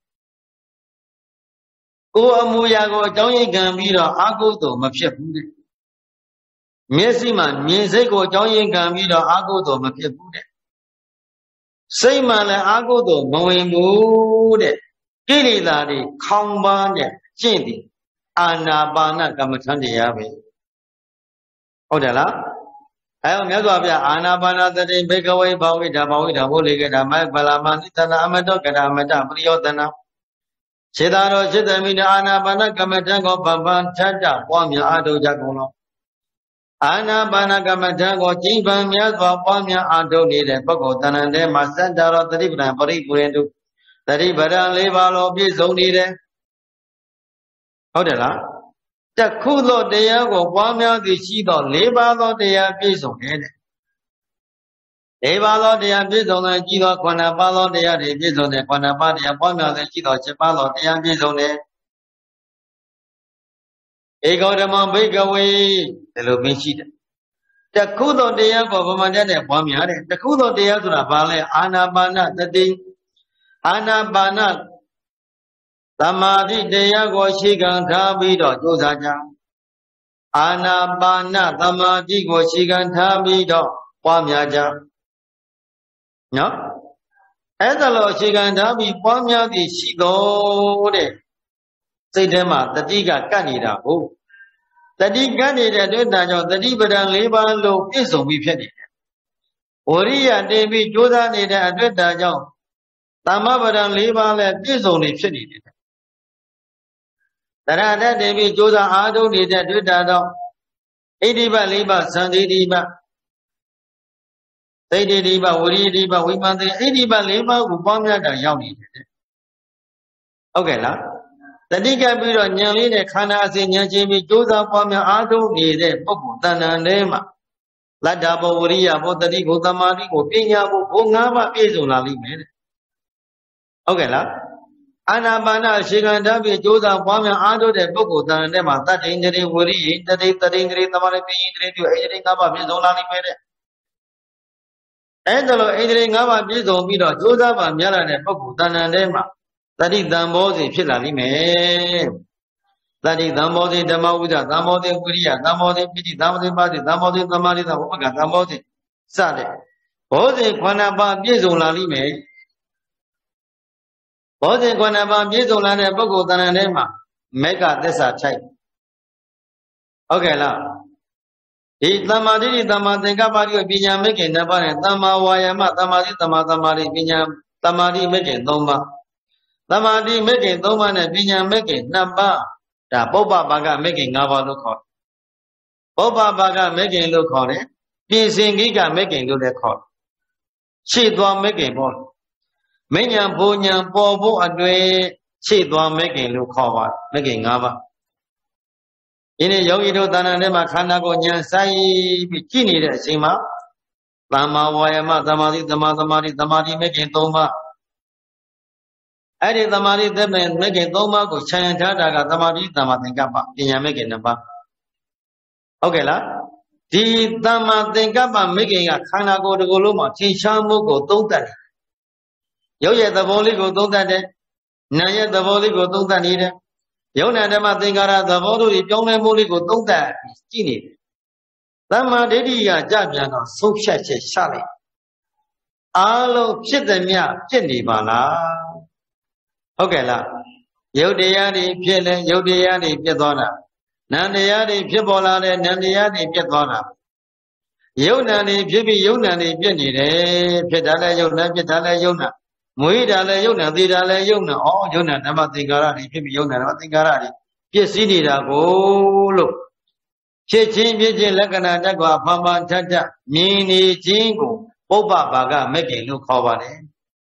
Go Amuyago, Johnny Gambino, Agodo, Mapiapude. Messiman, Miesego, Johnny Gambino, Agodo, Mapiapude. Say Mala Agodo, Moemude. Kililari, Kambanya, Chindi, Anabana Gamatandi Yabe. Odella? I am Yagavia, Anabana, the day make away Bawida, Holigata, Magbalamantana, Amadoka, Amada, Priodana. Chedaro, Chedamina, Anabana, Gamatango, Bamban, Chada, Wamia, Ado Jagono. Anabana Gamatango, Jimba, Miazwa, Wamia, Ado, needed, Bogotana, and then Masandara, the Libra, Bari, the Ribara Levalo is only there. ဟုတ်တယ်လားတခုသောတရားကိုပွားများသည်ရှိသော၄ပါးသောတရားပြည့်စုံတယ်တဲ့၄ပါးသောတရားပြည့်စုံတဲ့ရှိသော9ပါးသောတရားတွေပြည့်စုံတဲ့9ပါးတရားပွားများတဲ့ရှိသော7ပါးသောတရားပြည့်စုံတယ်ဧကောဓမ္မဘိကဝေဒီလိုမင်းရှိတယ်တခုသောတရားကိုဗမာတတ်တဲ့ပွားများတဲ့တခုသောတရားဆိုတာဘာလဲအာနာပါနသတိအာနာပါနသမာဓိတရားကိုရှိခံထားပြီးတော့ကြိုးစားကြအာနာပါနသမာဓိကိုရှိခံထားပြီးတော့ပွားများကြနော်အဲ့ဒါလို့ရှိခံထားပြီးပွားများပြီးရှိတော့တဲ့စိတ်ထဲမှာတတိကကပ်နေတာဟုတ်တတိကပ်နေတဲ့အတွက်ဒါကြောင့်တတိပဒံ၄ပါးလို့ပြည့်စုံပြီးဖြစ်နေတယ်ဝရိယတင်ပြီးကြိုးစားနေတဲ့အတွက်ဒါကြောင့်သမ္မပဒံ၄ပါးလည်းပြည့်စုံနေဖြစ်နေတယ်တရတတ်တင်ပြီးကြိုးစားအားထုတ်နေတဲ့အတွက်ဒါကြောင့်ဣတိပ၄ပါးသံတိတိပသိတိတိပဝရိယတိပဝိပန္တိဣတိပ၄ပါးကိုပေါင်းများတာရောက်နေတယ်ဟုတ်ကဲ့လားတတိကပ်ပြီးတော့ဉာဏ်လေးနဲ့ခန္ဓာအစဉ်ဉာဏ်ချင်းပြီးကြိုးစားပွားများအားထုတ်နေတဲ့ပုဂ္ဂိုလ်တဏ္ဍာထဲမှာလတ္တဘောဝရိယဘောတတိကိုသမာဓိကိုပညာကိုဘုံ၅ပါးပြည့်စုံလာလိမ့်မယ်တဲ့ဟုတ်ကဲ့လားအာနာပါနရှိခံထားပြီးကြိုးစားပွားများအားထုတ်တဲ့ပုဂ္ဂိုလ်တဏ္ဍာထဲမှာတတ္တိန္ဒြေဝရိယတတိတတိန္ဒြေသမာဓိပညာန္ဒြေပြုဣန္ဒြေ၅ပါးပြည့်စုံလာလိမ့်မယ်တဲ့အဲ့ဒါလို့ဣန္ဒြေ၅ပါးပြည့်စုံပြီးတော့ကြိုးစားပါများလာတဲ့ပုဂ္ဂိုလ်တဏ္ဍာထဲမှာတတိတံဘောဇဉ်ဖြစ်လာလိမ့်မယ်တတိတံဘောဇဉ်ဓမ္မဝိဒတံဘောဇဉ်ဝိရိယတံဘောဇဉ်ပိဋိတံဘောဇဉ်ပါတိတံဘောဇဉ်သမာဓိတံဘောကတံဘောဇဉ်စတဲ့ဘောဇဉ်9ပါးပြည့်စုံလာလိမ့်မယ်ဘောဇဉ်9ပါးပြည့်စုံလာတဲ့ပုဂ္ဂိုလ်တဏ္ဍာထဲမှာမေဃသစ္စာထိုက်ဟုတ်ကဲ့လားဒီသမ္မာဒိဋ္ဌိသမ္မာသင်္ကပ္ပတိပညာမေခင်2ပါးနဲ့သမ္မာဝါယာမသမ္မာသီသမ္မာသမာဓိပညာသမာဓိမေခင်3ပါးသမာဓိမေခင်3ပါးနဲ့ပညာမေခင်2ပါးဒါပုပ္ပပါကမေခင်5ပါးလို့ခေါ်တယ်ပုပ္ပပါကမေခင်လို့ခေါ်တယ်ပြင်စင်ကိကမေခင်လို့လည်းခေါ်တယ်ရှေ့သွားမေခင်ပေါ့မဉ္ဇဉ်ဘုံဉဏ်ပေါ်ဖို့အတွေ့ရှေ့သွားမေခင်လို့ခေါ်ပါမေခင်5ပါးဒီနေ့ယောဂီတို့တဏ္ဍာထဲမှာခန္ဓာကိုယ်ဉာဏ်ဆိုင်ပြီးကြည့်နေတဲ့အချိန်မှာသမ္မာဝါယာမသမာဓိသမ္မာသမာဓိသမာဓိမေခင်3ပါးအဲ့ဒီသမာဓိသက်မဲ့မေခင်3ပါးကိုခြံထားတာကသမာဓိသမ္မာသင်္ကပ္ပပညာမေခင်2ပါးဟုတ်ကဲ့လားဒီသမ္မာသင်္ကပ္ပမေခင်ကခန္ဓာကိုယ်တစ်ခုလုံးမှာထင်ရှားမှုကိုသုံးသပ်တယ်ရုပ်ရဲ့သဘောလေးကိုသုံးသပ်တယ်နာမ်ရဲ့သဘောလေးကိုသုံးသပ်နေတယ်ယုံနာဓမ္မသင်္ကာရသဘောတို့ပြောင်းလဲမှုလေးကိုသုံးသပ်ကြည့်နေတယ်သမ္မာဒိဋ္ဌိကကြပြန်တော့ဆုံးဖြတ်ချက်ချလိုက်အားလုံးဖြစ်သည်မြပြစ်နေပါလားဟုတ်ကဲ့လားယုတ်တရားတွေဖြစ်လဲယုတ်တရားတွေပြစ်သွားတာနံတရားတွေဖြစ်ပေါ်လာတဲ့နံတရားတွေပြစ်သွားတာယုတ်နံတွေဖြစ်ပြီးယုတ်နံတွေပြစ်နေတယ်ဖြစ်တာလဲယုတ်နံပြစ်တာလဲယုတ်နံမွေးတာလဲယုတ်နံသေတာလဲယုတ်နံယုတ်နံဓမ္မသင်္ကာရတွေဖြစ်ပြီးယုတ်နံဓမ္မသင်္ကာရတွေပြည့်စည်နေတာကိုလို့ဖြစ်ချင်းပြည့်ချင်းလက္ခဏာတတ်ကွာဖန်ဖန်ထထမြင်နေခြင်းကိုပုပ္ပပါကမေခင်လို့ခေါ်ပါတယ်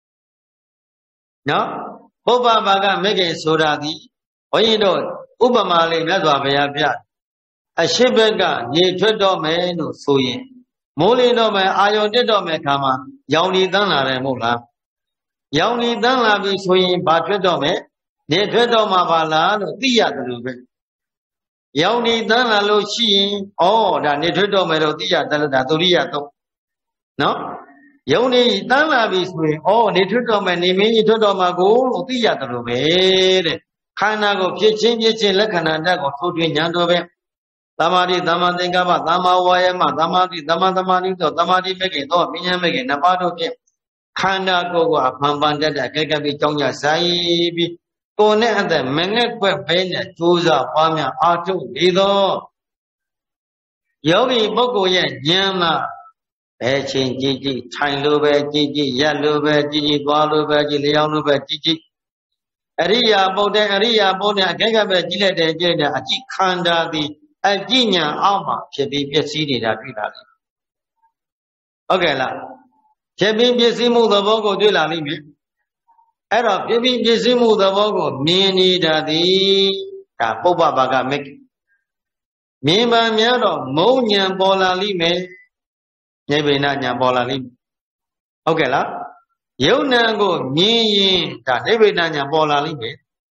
နော်ပုပ္ပပါကမေခင်ဆိုတာဒီဘုန်းကြီးတို့ဥပမာလေးမြတ်စွာဘုရားပြအရှိဘက်ကနေထွက်တော့မယ်လို့ဆိုရင်မိုးလင်းတော့မယ်အာယုန်တက်တော့မယ်ခါမှာရောင်ဒီတန်းလာတယ်မဟုတ်လားရောင်ဒီတန်းလာပြီဆိုရင်ဘာထွက်တော့မယ်နေထွက်တော့မှာပါလားလို့သိရတယ်လို့ပဲရောင်ဒီတန်းလာလို့ရှိရင်ဒါနေထွက်တော့မယ်လို့သိရတယ်လို့ဒါသုရိယတော့နော်ယုံနေတန်းလာပြီဆိုရင်နေထွက်တော့မယ်နေမင်းကြီးထွက်တော့မှာကိုလို့သိရတယ်လို့ပဲတဲ့ခန္ဓာကိုဖြစ်ချင်းလက္ခဏာတတ်ကိုထိုးထွင်းဉာဏ်တော်ပဲသမာဓိသမ္မာသင်္ကပ္ပသမ္မာဝါယာမသမာဓိသမ္မာသမာဓိတော့သမာဓိမေခင်တော့ပညာမေခင်2ပါးတို့ဖြင့်ခန္ဓာကိုယ်ကအဖန်ဖန်တက်တက်ကြိုက်ပြီးကြောင်းကြဆိုင်ပြီးကိုယ်နဲ့အသက်မငဲ့ကွက်ပဲနဲ့ကြိုးစားပွားများအားထုတ်နေသောယောဂီပုဂ္ဂိုလ်ရဲ့ဉာဏ်မှာဘယ်ချင်းကြည့်ထိုင်လို့ပဲကြည့်ရက်လို့ပဲကြည့်သွားလို့ပဲကြည့်လျောင်းလို့ပဲကြည့်အရိယာပုဒ်တဲ့အရိယာပုဒ်နဲ့အခိုက်ကပဲကြည့်လိုက်တဲ့အကျင့်နဲ့အကြည့်ခန္ဓာသည်အကြည့်ညာအောက်မှာဖြစ်ပြီးပျက်စီးနေတာတွေ့လာလိမ့်ဟုတ်ကဲ့လားဖြစ်ပြီးပျက်စီးမှုသဘောကိုတွေ့လာလိမ့်မယ်အဲ့တော့ဖြစ်ပြီးပျက်စီးမှုသဘောကိုမြင်နေတာသည်ဒါပုပ္ပဘာကမက်မြင်ပါများတော့မုံဉဏ်ပေါ်လာလိမ့်မယ်ဉိဗ္ဗေနဉဏ်ပေါ်လာလိမ့်မယ်ဟုတ်ကဲ့လားယုံနံကိုမြင်ရင်ဒါနိဗ္ဗေနဉဏ်ပေါ်လာလိမ့်မယ်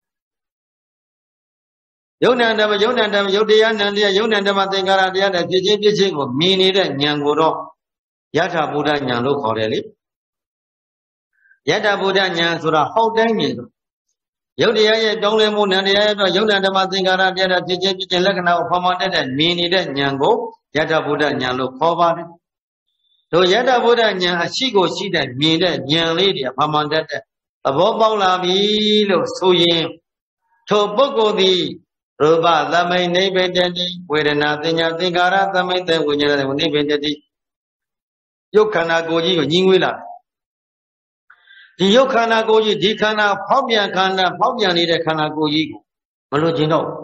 ယုံနံဓမ္မယုံနံဓမ္မယုတ်တရားနံတရားယုံနံဓမ္မသင်္ကာရတရားနဲ့ဖြစ်ချင်းကိုမြင်နေတဲ့ဉာဏ်ကိုတော့ယထာဘုဒ္ဓဉာဏ်လို့ခေါ်တယ်လေယထာဘုဒ္ဓဉာဏ်ဆိုတာဟောက်တိုင်းမြင်လို့ယုတ်တရားရဲ့တောင်းလဲမှုနံတရားရဲ့တော့ယုံနံဓမ္မသင်္ကာရတရားနဲ့ဖြစ်ချင်းလက္ခဏာကိုဖော်မှန်တဲ့မြင်နေတဲ့ဉာဏ်ကိုယထာဘုဒ္ဓဉာဏ်လို့ခေါ်ပါတယ်တို့ယထာဘုဒ္ဓဉာဏ်အရှိကိုရှိတဲ့မြင်တဲ့ဉာဏ်လေးတွေဖော်မှန်တဲ့သဘောပေါက်လာပြီလို့ဆိုရင်ထိုပုဂ္ဂိုလ်သည်ရူပသမိတ်နိဗ္ဗေတတိဝေဒနာသင်ညာသင်္ကာရသမိတ်တဲ့ဝိညာဉ်တဲ့နိဗ္ဗေတတိယုတ်ခန္ဓာကိုယ်ကြီးကိုညှင်းဝေးလာဒီယုတ်ခန္ဓာကိုယ်ကြီးဒီခန္ဓာဖောက်ပြန်ခန္ဓာဖောက်ပြန်နေတဲ့ခန္ဓာကိုယ်ကြီးကိုမလို့ခြင်းတော့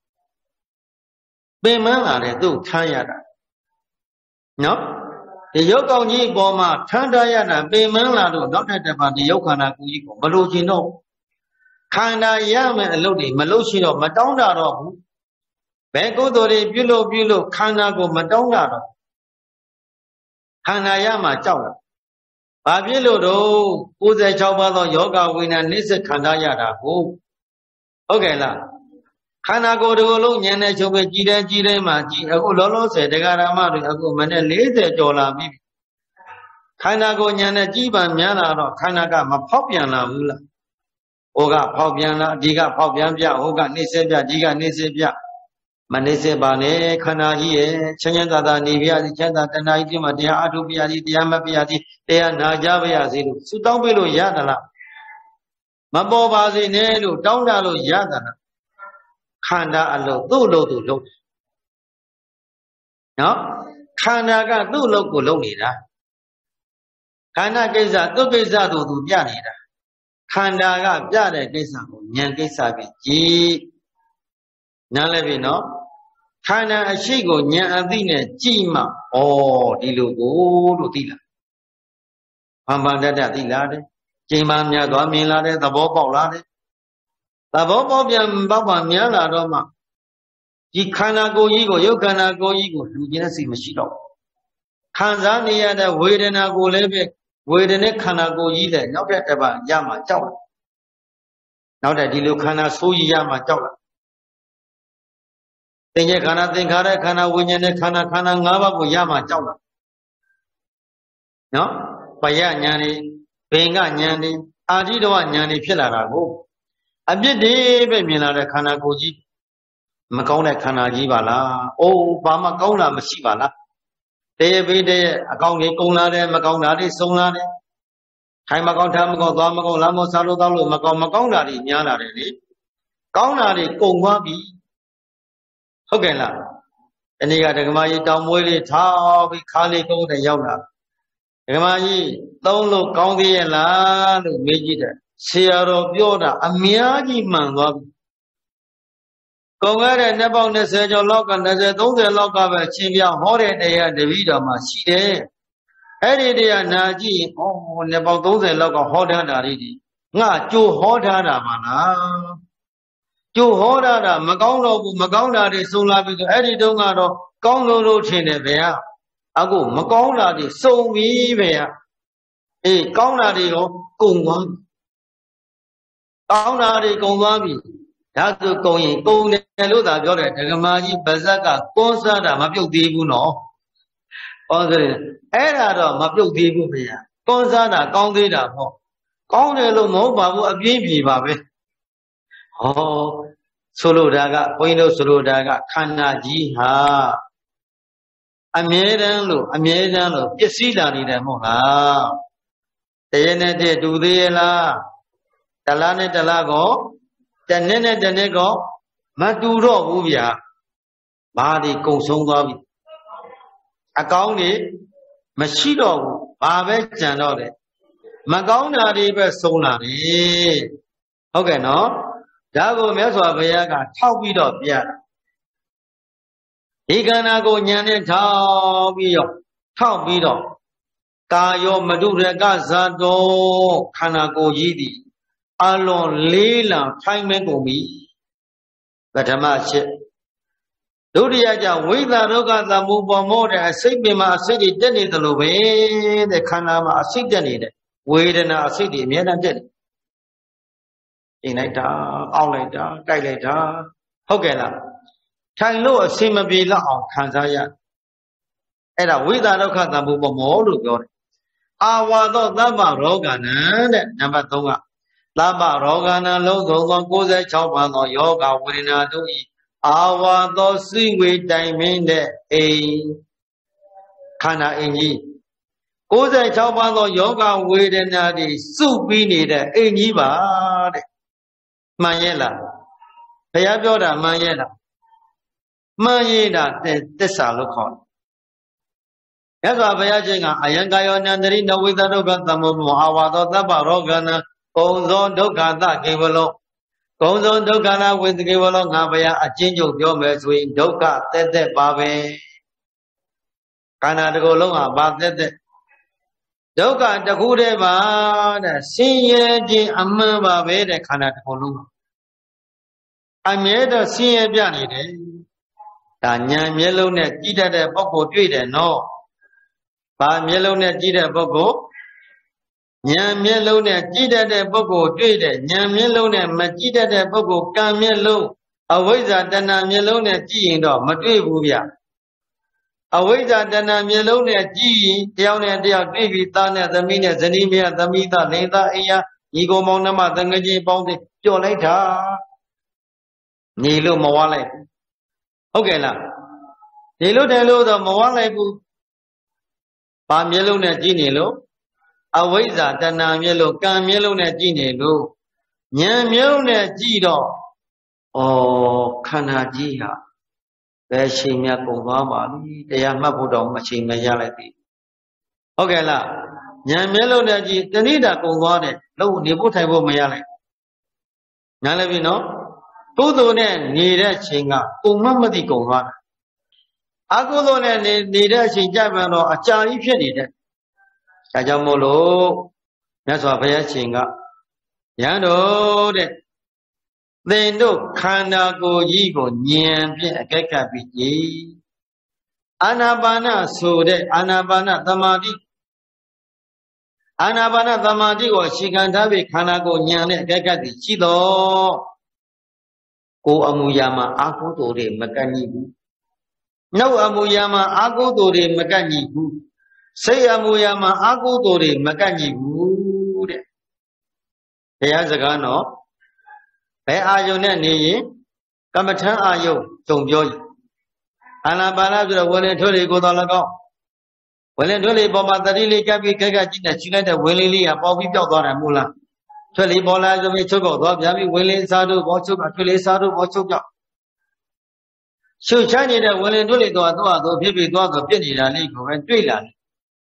ပင်မလာတဲ့သူ့ထမ်းရတာနော်ဒီယုတ်ကောင်ကြီးပေါ်မှာထမ်းထားရတာပင်မလာလို့နောက်ထပ်တစ်ပါးဒီယုတ်ခန္ဓာကိုယ်ကြီးကိုမလို့ခြင်းတော့ခန္ဓာရမယ်အလုပ်တွေမလုပ်ရှိတော့မတောင်းတာတော့ဘူးဘယ်ကုသိုလ်တွေပြုလို့ခန္ဓာကိုမတောင်းတာတော့ခန္ဓာရမှာကြောက်လာဘာဖြစ်လို့တော့96ပါးသောယောဂဝိညာဉ်နိစ္စခန္ဓာရတာဟုတ်ကဲ့လားခန္ဓာကိုယ်တို့လုံးဉာဏ်နဲ့ချုပ်ပဲကြည်တယ်မှာကြည်အခုလောလောဆယ်တရားဓမ္မတွေအခုမနေ့40ကျော်လာပြီခန္ဓာကိုယ်ဉာဏ်နဲ့ကြည်ပါများလာတော့ခန္ဓာကမဖောက်ပြန်လာဘူးလားဟိုကဖောက်ပြန်လာဒီကဖောက်ပြန်ပြဟိုကနေစေပြဒီကနေစေပြမနေစေပါနဲ့ခန္ဓာကြီးရဲ့ချမ်းသာသာနေပြရစီချမ်းသာတဏှာကြီးပြမှာတရားအထုပြရစီတရားမပြရစီတရားနာကြပါရစေလို့ဆုတောင်းပေးလို့ရသလားမပေါ်ပါစေနဲ့လို့တောင်းတလို့ရသလားခန္ဓာအလုပ်သူ့လုပ်သူလုပ်နော်ခန္ဓာကသူ့လုပ်ကိုလုပ်နေတာခန္ဓာကိစ္စသူ့ကိစ္စတို့သူပြနေတာခန္ဓာကပြတဲ့ကိစ္စကိုဉာဏ်ကိစ္စပဲကြည်နားလည်ပြီနော်ခန္ဓာအရှိကိုဉာဏ်အသိနဲ့ကြည်မှဩဒီလိုကိုလို့သိလာဘာမှတတ်သိလာတယ်ကျင်ပါများသွားမြင်လာတဲ့သဘောပေါက်လာတယ်သဘောပေါက်ပြန်ပေါက်ပါများလာတော့မှဒီခန္ဓာကိုယ်ကြီးကိုယုတ်ခန္ဓာကိုယ်ကြီးကိုလူကျင်တဲ့စိတ်မရှိတော့ခံစားနေရတဲ့ဝေဒနာကိုလည်းပဲဝေဒနာခန္ဓာကိုယ်ကြီးလည်းနောက်တဲ့တစ်ပတ်ရမှကြောက်လာနောက်တဲ့ဒီလိုခန္ဓာဆိုးကြီးရမှကြောက်လာသင်္ကြန်ခန္ဓာသင်္ခါရခန္ဓာဝိညာဉ်နဲ့ခန္ဓာ၅ပါးကိုရမှကြောက်လာနော်ပယဉာဏ်တွေဘင်္ဂဉာဏ်တွေအာတိတဝဉာဏ်တွေဖြစ်လာတာကိုအပြစ်တွေပဲမြင်လာတဲ့ခန္ဓာကိုယ်ကြီးမကောင်းတဲ့ခန္ဓာကြီးပါလားအိုးဘာမှကောင်းတာမရှိပါလားတရေဘေးတရေအကောင်းတွေကုန်လာတယ်မကောင်းတာတွေစုံလာတယ်ထိုင်မကောင်းထားမကောင်းသွားမကောင်းလာမစားလို့တောက်လို့မကောင်းတာတွေများလာတယ်လေကောင်းတာတွေကုန်သွားပြီဟုတ်ကဲ့လားဒီနေ့ကဒကမာကြီးတောင်မွေးလေးထောက်ပြီးခါလေးကုန်းတဲ့ရောက်လာဒကမာကြီးသုံးလို့ကောင်းသေးရဲ့လားလို့မေးကြည့်တယ်ဆရာတော်ပြောတာအများကြီးမှန်သွားပြီကုန်ခဲ့တဲ့နှစ်ပေါင်း20ကျော်လောက်က20 30လောက်ကပဲအချင်းပြဟောတဲ့တရားတပည့်တော်မှာရှိတယ်အဲ့ဒီတရားနာကြည့်ဟောနှစ်ပေါင်း30လောက်ကဟောထားတာတွေငါကြိုဟောထားတာပါလားကျိုးဟောတာမကောင်းတော့ဘူးမကောင်းတာတွေစုံလာပြီဆိုအဲ့ဒီတုန်းကတော့ကောင်းလို့ထင်တယ်ဗျာအခုမကောင်းတာတွေစုံပြီဗျာအေးကောင်းတာတွေရောကုန်သွားပြီကောင်းတာတွေကုန်သွားပြီဒါဆိုကုန်ရင်ကုန်တယ်လို့သာပြောတယ်ဒကမာကြီးပါဇက်ကကွန်းစားတာမပြုတ်သေးဘူးနော်ဟောဆိုရင်အဲ့ဒါတော့မပြုတ်သေးဘူးဗျာကွန်းစားတာကောင်းသေးတာပေါ့ကောင်းတယ်လို့မဟုတ်ပါဘူးအပြင်းပြေပါပဲဟောဆိုလိုတာကဘုန်းကြီးတို့ဆိုလိုတာကခန္ဓာကြီးဟာအမြဲတမ်းလို့ပျက်စီးလာနေတယ်မဟုတ်လားတရနဲ့တည်းတူသေးရဲ့လားတလားနဲ့တလားကောတနေ့နဲ့တနေ့ကောမတူတော့ဘူးဗျာဘာတွေကုံဆုံးသွားပြီအကောင်းတွေမရှိတော့ဘူးဘာပဲကြံတော့တယ်မကောင်းတာတွေပဲဆုံးလာတယ်ဟုတ်ကဲ့နော်ဒါကိုမြတ်စွာဘုရားကထောက်ပြီးတော့ပြတာဒီခန္ဓာကိုဉာဏ်နဲ့ထောက်ပြီးတော့ကာယောမတုရကဇာတောခန္ဓာကိုယ်ကြီးသည်အလွန်လေးလံထိုင်မဲ့ကုန်ပြီပထမချက်ဒုတိယကြောင့်ဝိသဒုက္ခသမှုပေါ်မောတဲ့အစိတ်ပင်မှာအစိတ်တွေတက်နေတယ်လို့ပဲတဲ့ခန္ဓာမှာအစိတ်တက်နေတဲ့ဝေဒနာအစိတ်တွေအများတန်းတက်နေအိမ်လိုက်တာအောက်လိုက်တာကြိုက်လိုက်တာဟုတ်ကဲ့လားထိုင်လို့အစင်မပြေလောက်အောင်ခံစားရအဲ့ဒါဝိသဒုက္ခသမှုပေါ်မောလို့ပြောတယ်အာဝါသောသဗ္ဗရောဂနံတဲ့နံပါတ်3ကသဗ္ဗရောဂနံလုံးစုံသော96ပါးသောယောဂဝေဒနာတို့ဤအာဝါသောစိဝေတိုင်မင်းတဲ့အိမ်ခန္ဓာအိမ်ကြီး96ပါးသောယောဂဝေဒနာတွေစုပြီးနေတဲ့အိမ်ကြီးပါတဲ့မှန်ရဲ့လားဘုရားပြောတာမှန်ရဲ့လားမှန်ရဲ့တာသစ္စာလို့ခေါ်တယ်မြတ်စွာဘုရားရှင်ကအယံကာယောနန္တရိနဝိသဒုက္ခသမုပ္ပါအာဝါသောသဗ္ဗရောဂနံကုံသောဒုက္ခသကေဝလောကုံသောဒုက္ခနာဝိသကေဝလောငါဘုရားအချင်းချုပ်ပြောမယ်ဆိုရင်ဒုက္ခသက်သက်ပါပဲခန္ဓာတစ်ခုလုံးဟာဘာသက်သက်ဒုက္ခတစ်ခုတည်းပါတဲ့ဆင်းရဲခြင်းအမှန်ပါပဲတဲ့ခန္ဓာတစ်ခုလုံးအမြဲတမ်းဆင်းရဲပြနေတယ်ဒါဉာဏ်မျက်လုံးနဲ့ကြည့်တတ်တဲ့ပုဂ္ဂိုလ်တွေ့တယ်နော်ဘာမျက်လုံးနဲ့ကြည့်တဲ့ပုဂ္ဂိုလ်ဉာဏ်မျက်လုံးနဲ့ကြည့်တတ်တဲ့ပုဂ္ဂိုလ်တွေ့တယ်ဉာဏ်မျက်လုံးနဲ့မကြည့်တတ်တဲ့ပုဂ္ဂိုလ်ကံမျက်လုံးအဝိဇ္ဇာတဏှာမျက်လုံးနဲ့ကြည့်ရင်တော့မတွေ့ဘူးဗျအဝိဇ္ဇာတဏှာမျက်လုံးနဲ့ကြည့်ရင်တယောက်နဲ့တယောက်တွေ့ပြီးသားနဲ့သမီးနဲ့ဇနီးမယားသမီးသားလင်သားအိယာညီကိုမောင်နှမတငယ်ချင်းပေါင်းတဲ့ကြော်လိုက်တာညီလို့မဝါလိုက်ဘူးဟုတ်ကဲ့လားညီလို့တယ်လို့တော့မဝါလိုက်ဘူးဘာမျက်လုံးနဲ့ကြည့်နေလို့အဝိဇ္ဇာတဏှာမျက်လုံးကံမျက်လုံးနဲ့ကြည့်နေလို့ဉာဏ်မျက်လုံးနဲ့ကြည့်တော့ခန္ဓာကြီးဟာဘယ်ချိန်မှကုန်သွားပါလိတရားမှတ်ဖို့တော့မချိန်မရလိုက်သေးဟုတ်ကဲ့လားဉာဏ်မျက်လုံးနဲ့ကြည့်တဏိတာကုန်သွားတယ်လို့နေဖို့ထိုင်ဖို့မရလိုက်နားလည်ပြီနော်ကုသိုလ်နဲ့နေတဲ့ချိန်ကကုန်မှမသိကုန်သွားတာအကုသိုလ်နဲ့နေတဲ့အချိန်ကြပြန်တော့အကြာကြီးဖြစ်နေတဲ့ဒါကြောင့်မို့လို့မြတ်စွာဘုရားရှင်ကယံတို့တဲ့သင်တို့ခန္ဓာကိုယ်ကြီးကိုဉာဏ်ဖြင့်အကဲခတ်ပြီးကြည်အာနာပါနဆိုတဲ့အာနာပါနသမာဓိအာနာပါနသမာဓိကိုအခြေခံထားပြီးခန္ဓာကိုယ်ဉာဏ်နဲ့အကဲခတ်ပြီးရှိတော့ကိုယ်အမူအရာမှာအာဟုတုတွေမကန့်ညီဘူးနှုတ်အမူအရာမှာအာဟုတုတွေမကန့်ညီဘူးစိတ်အမူအရာမှာအာဟုတုတွေမကန့်ညီဘူးတဲ့ဘုရားစကားနော်ဘယ်အာယုန်နဲ့နေရင်ကမ္မထံအာယုန်ကြုံပြောရင်အာနာပါနဆိုတော့ဝင်လေထွက်လေကိုတော်၎င်းဝင်လေထွက်လေပေါ်မှာတတိလေးကပ်ပြီးခက်ကကြည့်နေချိန်လိုက်တဲ့ဝင်လေလေးကပေါ်ပြီးပြောက်သွားတယ်မို့လားထွက်လေပေါ်လာဆိုပြီးချုပ်တော့သွားပြန်ပြီးဝင်လေစားတို့ပေါ်ချုပ်ကထွက်လေစားတို့ပေါ်ချုပ်ပြောက်ရှုချနေတဲ့ဝင်လေထွက်လေတော့တော့ဖြစ်ပြီးသွားတော့ပြစ်နေတာလေးကိုပဲတွေ့လာတယ်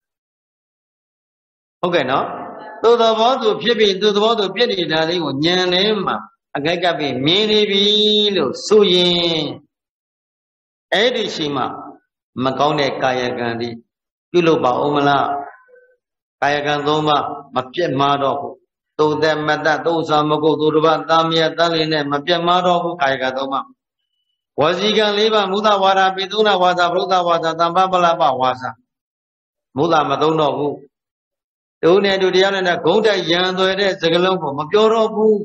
ဟုတ်ကဲ့နော်သူ့သဘောသူဖြစ်ပြီးသူ့သဘောသူပြစ်နေတာလေးကိုဉာဏ်နဲ့မှအကဲကပ်ပြီးမြင်နေပြီလို့ဆိုရင်အဲ့ဒီရှိမှမကောင်းတဲ့ကာယကံတွေပြုလုပ်ပါဦးမလားကာယကံ၃ပါးမပြတ်မှားတော့ဘူးသုတ်သက်မတ္တသုစာမကုတ်သူတစ်ပါးတာမယတန်လင်းနဲ့မပြတ်မှားတော့ဘူးကာယကံ၃ပါးဝစီကံ၄ပါးမုဒဝါဒပိသုနာဝါစာဘုဒ္ဓဝါစာတမ္ပပလပဝါစာမုဒမသုံးတော့ဘူးတူနဲ့တူတရားနဲ့ဂုံးတက်ရံသွဲတဲ့စကလုံးကိုမပြောတော့ဘူး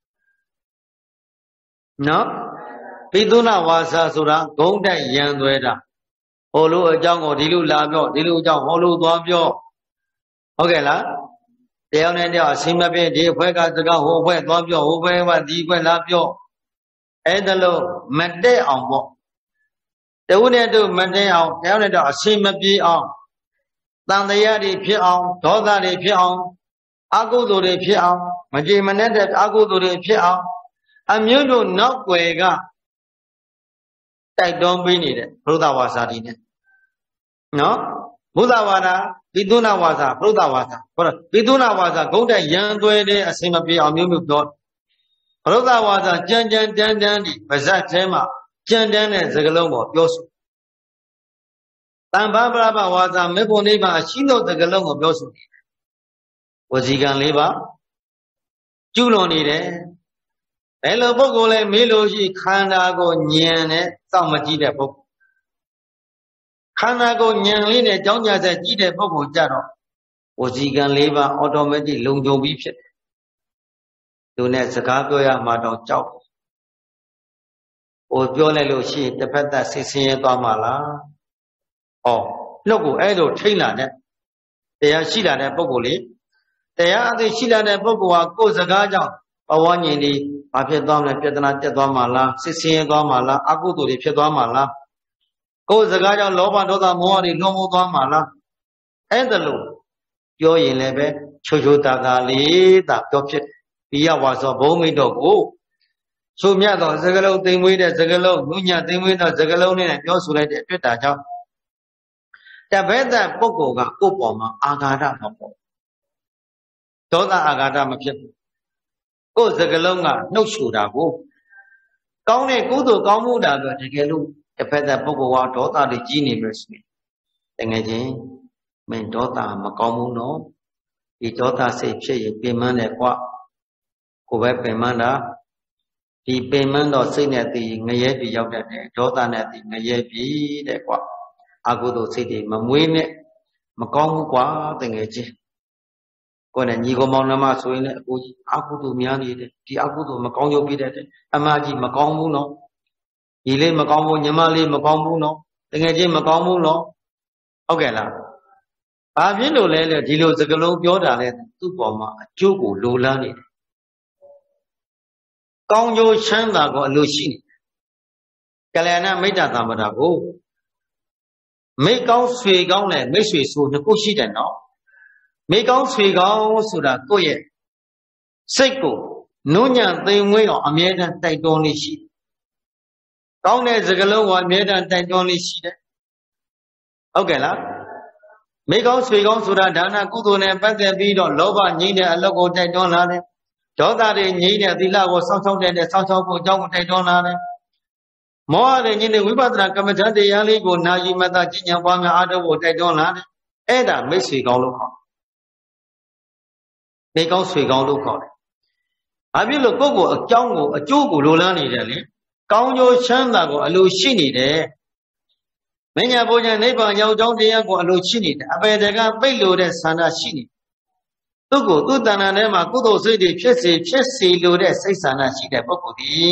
နော်ပိသုနာဝါစာဆိုတာဂုံးတက်ရံသွဲတာဟိုလိုအကြောင်းကိုဒီလိုလာပြောဒီလိုအကြောင်းဟိုလိုသွားပြောဟုတ်ကဲ့လားတရားနဲ့တရားအစင်မပြည့်ဒီဘွဲကစကားဟိုဘွဲသွားပြောဟိုဘွဲကဒီဘွဲလာပြောအဲ့ဒါလို့မတဲ့အောင်ပေါ့တူနဲ့တူမတဲ့အောင်တရားနဲ့တော့အစင်မပြေအောင်တန်တရားတွေဖြစ်အောင်ဒေါသတွေဖြစ်အောင်အကုသိုလ်တွေဖြစ်အောင်မကြည်မနဲ့တဲ့အကုသိုလ်တွေဖြစ်အောင်အမျိုးမျိုးနောက်ွယ်ကတိုက်တွန်းပေးနေတဲ့ဘုဒ္ဓဝါစာတွေနဲ့နော်ဘုဒ္ဓဝါဒပိသုနာဝါစာဘုဒ္ဓဝါစာဟောပိသုနာဝါစာဂုံးတက်ရံသွဲတဲ့အစင်မပြေအောင်မျိုးမျိုးပြောဘုဒ္ဓဝါစာကြမ်းကြမ်းတန်းတန်းဒီပါဇက်ထဲမှာကြမ်းတန်းတဲ့စကားလုံးကိုပြောဆိုတမ္ပပလပဝါစာမေဖို့နိဗ္ဗာန်အရှိသောစကားလုံးကိုပြောဆိုနေတယ်ဝစီကံ၄ပါးကျူးလွန်နေတယ်ဘယ်လိုပုဂ္ဂိုလ်လဲမေးလို့ရှိခန္ဓာကိုဉာဏ်နဲ့စောင့်မကြည့်တဲ့ပုဂ္ဂိုလ်ခန္ဓာကိုဉာဏ်လေးနဲ့ကြောင်းကြဆက်ကြည့်တဲ့ပုဂ္ဂိုလ်ကြတော့ဝစီကံ၄ပါးအော်တိုမက်တစ်လုံခြုံပြီးဖြစ်တယ်သူနဲ့စကားပြောရမှတော့ကြောက်ဟိုပြောလိုက်လို့ရှိရင်တစ်ဖက်သက်ဆင်းဆင်းရဲသွားမှာလားဟောနှုတ်ကိုအဲ့လိုထိမ့်လာတဲ့တရားရှိလာတဲ့ပုဂ္ဂိုလ်လေတရားအသိရှိလာတဲ့ပုဂ္ဂိုလ်ဟာကိုယ်စကားကြောင့်ဘဝဉာဏ်ဒီဘာဖြစ်သွားမလဲပြဿနာတက်သွားမှာလားဆင်းဆင်းရဲသွားမှာလားအကုသိုလ်တွေဖြစ်သွားမှာလားကိုယ်စကားကြောင့်လောဘဒေါသမောဟတွေလွန်မိုးသွားမှာလားအဲ့ဒါလို့ပြောရင်လည်းပဲချိုချိုတာတာလေးသာပြောဖြစ်ဒီရဝါဆိုဘုံမိတ်တော့ကိုဆိုမြတ်သောစကလုံးသိမ်မွေးတဲ့စကလုံးနုညသိမ်မွေးသောစကလုံးနဲ့ပြောဆိုလိုက်တဲ့အတွက်တာကြောင့်တပည့်သက်ပုဂ္ဂိုလ်ကကိုယ်ပေါ်မှာအာဃာတမပေါ်ဒေါသအာဃာတမဖြစ်ဘူးကိုယ်စကလုံးကနှုတ်ရှူတာကိုကောင်းတဲ့ကုသိုလ်ကောင်းမှုတာဆိုတကယ်လို့တပည့်သက်ပုဂ္ဂိုလ်ကဒေါသတွေကြီးနေပြီဆိုရင်တကယ်ချင်းမင်းဒေါသမကောင်းဘူးနော်ဒီဒေါသစိတ်ဖြစ်ရင်ပင်မနဲ့ကွာကိုပဲပင်မတာဒီပင်မတော့စိတ်နဲ့တည်ငရဲပြီရောက်တတ်တယ်ဒေါသနဲ့တည်ငရဲပြီတဲ့ကွာအကုသိုလ်စိတ်တွေမမွေးနဲ့မကောင်းဘူးကွာတကယ်ချင်းကိုယ်နဲ့ညီကောင်မောင်နှမဆိုရင်လည်းအကိုကြီးအကုသိုလ်များနေတယ်ဒီအကုသိုလ်မကောင်းရုပ်ပြတဲ့အမကြီးမကောင်းဘူးနော်ညီလေးမကောင်းဘူးညီမလေးမကောင်းဘူးနော်တကယ်ချင်းမကောင်းဘူးနော်ဟုတ်ကဲ့လားဘာဖြစ်လို့လဲလေဒီလိုစကလုံးပြောတာလဲသူ့ပေါ်မှာအကျိုးကိုလိုလားနေတယ်ကောင်းကျိုးချမ်းသာကိုအလိုရှိနေကလျာဏမိတ္တသမ္ပဒါကိုမိကောင်းဆွေကောင်းနဲ့မိတ်ဆွေဆိုနှစ်ခုရှိတယ်နော်မိကောင်းဆွေကောင်းဆိုတာကိုယ့်ရဲ့စိတ်ကိုနုညံ့သိမ်မွေးအောင်အမြဲတမ်းတိုက်တွန်းနေရှိကောင်းတဲ့စကလုံးကိုအမြဲတမ်းတိုက်တွန်းနေရှိတယ်ဟုတ်ကဲ့လားမိကောင်းဆွေကောင်းဆိုတာဒါနကုသိုလ်နဲ့ပတ်သက်ပြီးတော့လောဘငြိမ့်တဲ့အလုပ်ကိုတိုက်တွန်းလာတယ်ဒေါသတွေငြိမ့်တဲ့သီလကိုစောင့်ရှောက်တဲ့စောင့်ရှောက်ဖို့အကြောင်းကိုတိုက်တွန်းလာတယ်မောဟတွေငြိမ့်တဲ့ဝိပဿနာကမ္မဋ္ဌာန်းတရားလေးကိုနာယူမှသာကျင့်ကြံပွားများအားထုတ်ဖို့တိုက်တွန်းလာတယ်အဲ့ဒါမိတ်ဆွေကောင်းလို့ခေါ်မိကောင်းဆွေကောင်းလို့ခေါ်တယ်ဘာဖြစ်လို့ကိုယ့်ကိုအကြောင်းကိုအကျိုးကိုလိုလားနေတယ်လေကောင်းကျိုးချမ်းသာကိုအလိုရှိနေတယ်မညာဘုညာနိဗ္ဗာန်ရောက်ကြောင်းတရားကိုအလိုရှိနေတယ်အပေတကပိတ်လို့တဲ့ဆန္ဒရှိနေသူ့ကိုသူ့တဏ္ဍာထဲမှာကုသိုလ်စိတ်တွေဖြစ်စေလို့တဲ့စိတ်ဆန္ဒရှိတဲ့ပုဂ္ဂိုလ်ဒီ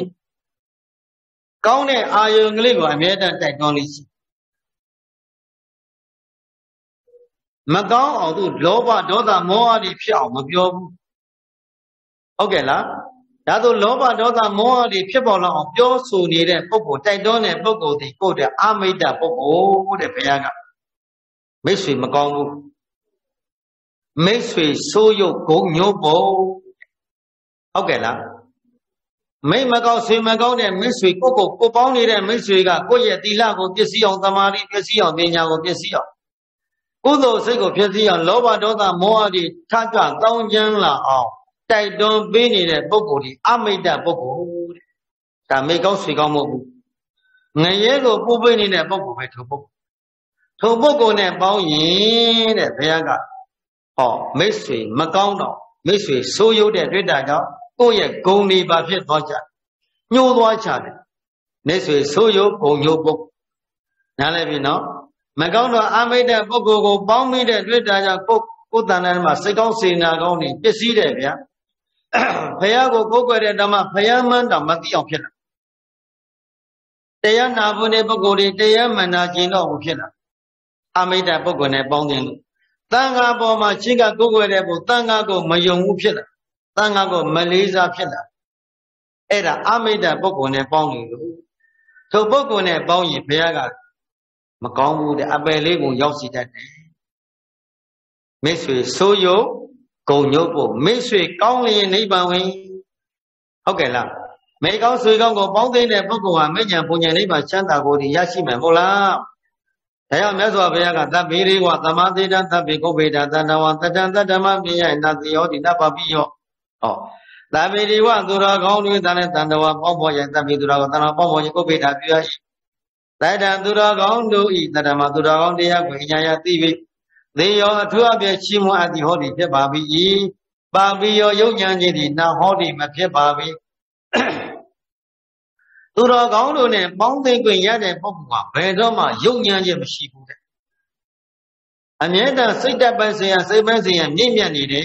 ကောင်းတဲ့အာယုံကလေးကိုအမြဲတမ်းတိုက်တွန်းလိမ့်ရှိမကောင်းအောင်သူလောဘဒေါသမောဟတွေဖြစ်အောင်မပြောဘူးဟုတ်ကဲ့လားဒါဆိုလောဘဒေါသမောဟတွေဖြစ်ပေါ်လာအောင်ပြောဆိုနေတဲ့ပုဂ္ဂိုလ်တိုက်တွန်းတဲ့ပုဂ္ဂိုလ်ဒီကိုယ့်တဲ့အမိတ္တပုဂ္ဂိုလ်တဲ့ဘုရားကမိတ်ဆွေမကောင်းဘူးမိတ်ဆွေဆိုးရုပ်ဂုံညို့ပုံဟုတ်ကဲ့လားမိတ်မကောင်းဆွေမကောင်းတဲ့မိတ်ဆွေကိုပေါင်းနေတဲ့မိတ်ဆွေကကိုယ့်ရဲ့သီလကိုပျက်စီးအောင်သမာဓိပျက်စီးအောင်ပညာကိုပျက်စီးအောင်ကုသိုလ်စိတ်ကိုပျက်စီးအောင်လောဘဒေါသမောဟတွေထကြွတောင်းကျမ်းလာအောင်တိုက်တွန်းပေးနေတဲ့ပုဂ္ဂိုလ်ဒီအမိတ္တပုဂ္ဂိုလ်တဲ့ဒါမိကောင်းဆွေကောင်းမဟုတ်ဘူးငရဲကိုပို့ပေးနေတဲ့ပုဂ္ဂိုလ်ပဲထိုပုဂ္ဂိုလ်နဲ့ပေါင်းရင်တဲ့ဘုရားကဟောမိတ်ဆွေမကောင်းတော့မိတ်ဆွေဆိုးရုပ်တဲ့တွေ့တာကြောင့်ကိုယ့်ရဲ့ဂုဏ်တွေပါဖြစ်သွားကြညှိုးသွားချတယ်မိတ်ဆွေဆိုးရုပ်ဂုဏ်ညို့ပုဂ္ဂိုလ်နားလည်ပြီနော်မကောင်းတော့အမိတ္တပုဂ္ဂိုလ်ကိုပေါင်းမိတဲ့တွေ့တာကြောင့်ကိုယ်တဏ္ဍာမှာစိတ်ကောင်းစေနာကောင်းတွေပျက်စီးတယ်ဗျာဘုရားကိုကိုးကွယ်တဲ့ဓမ္မဘုရားမှန်းတော်မသိအောင်ဖြစ်လာတရားနာဖို့တဲ့ပုဂ္ဂိုလ်တွေတရားမှန်တာကျင်တော့ဘူးဖြစ်လာအမိတ္တပုဂ္ဂိုလ်နဲ့ပေါင်းခြင်းလို့သံဃာပေါ်မှာရှင်းကကိုးကွယ်တဲ့ပုသံဃာကိုမယုံဘူးဖြစ်လာသံဃာကိုမလေးစားဖြစ်လာအဲ့ဒါအမိတ္တပုဂ္ဂိုလ်နဲ့ပေါင်းနေလို့ထိုပုဂ္ဂိုလ်နဲ့ပေါင်းရင်ဘုရားကမကောင်းဘူးတဲ့အပယ်လေးကိုရောက်စီတတ်တယ်မိတ်ဆွေဆိုးရုပ်ဂုံညုတ်ဖို့မိတ်ဆွေကောင်းလျင်နိဗ္ဗာန်ဝင်ဟုတ်ကဲ့လားမိကောင်းဆွေကောင်းကိုပေါင်းသိတဲ့ပုဂ္ဂိုလ်ဟာမိညာပူညာနိဗ္ဗာန်ချမ်းသာကိုရရှိမယ်ဟုတ်လားဒါကြောင့်မြတ်စွာဘုရားကသဗ္ဗေရိဝသမာသေတံသဗ္ဗေကုဗ္ဗေတသတ္တဝံတတံတတ္တမပိယနတိယောတိနပပိယောဟောသဗ္ဗေရိဝသူတော်ကောင်းတွေတလည်းတန္တဝါပေါင်းဖော်ရင်သဗ္ဗေသူတော်ကောင်းတဏ္ဍပေါင်းဖော်ရင်ကုဗ္ဗေတပြုရ၏တတ္တသူတော်ကောင်းတို့ဤတတ္တမသူတော်ကောင်းတရားကိုအညာယသိပြီသေယောအထုအပြည့်ရှိမွအပ်သည်ဟောသည်ဖြစ်ပါ၏ပါပိယောယုံဉာဏ်ကြီးသည်နာဟောသည်မဖြစ်ပါသူတော်ကောင်းတို့နဲ့ပေါင်းသိခွင့်ရတဲ့ပုဂ္ဂိုလ်ကဘယ်တော့မှယုံညံ့ခြင်းမရှိဘူးတဲ့အမြဲတမ်းစိတ်တက်ပိုင်းဆိုင်ရာစိတ်ပိုင်းဆိုင်ရာမြင့်မြတ်နေတယ်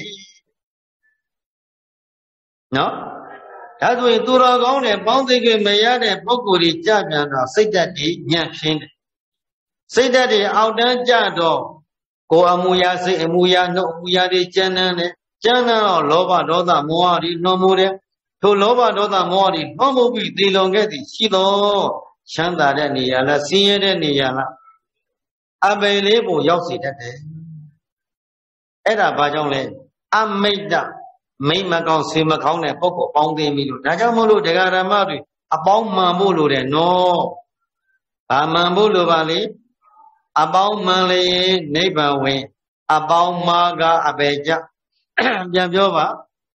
နော်ဒါဆိုရင်သူတော်ကောင်းနဲ့ပေါင်းသိခွင့်မရတဲ့ပုဂ္ဂိုလ်ကြီးကြပြန်တော့စိတ်တက်ကြီးညံ့ဖြင်းတယ်စိတ်တက်တွေအောက်တန်းကြတော့ကိုယ်အမူအရာစိတ်အမူအရာနှုတ်အမူအရာတွေကျမ်းမ်းတယ်ကျမ်းမ်းတော့လောဘဒေါသမောဟတွေနှောမှုတယ်ထိုလောဘဒေါသမောဟတွေနှောမှုပြီးတည်လွန်ခဲ့သည်ရှိတော့ချမ်းသာတဲ့နေရာလားဆင်းရဲတဲ့နေရာလားအပေလေးကိုရောက်စေတတ်တယ်အဲ့ဒါဘာကြောင့်လဲအမိတ်တမိတ်မကောင်းဆေမကောင်းတဲ့ပုဂ္ဂိုလ်ပေါင်းသိပြီလို့ဒါကြောင့်မို့လို့ဒကာဓမ္မတွေအပေါင်းမှန်ဖို့လိုတယ်နော်ဘာမှန်ဖို့လိုပါလေအပေါင်းမှန်လေနိဗ္ဗာန်ဝင်အပေါင်းမာကအပေကြပြန်ပြောပါ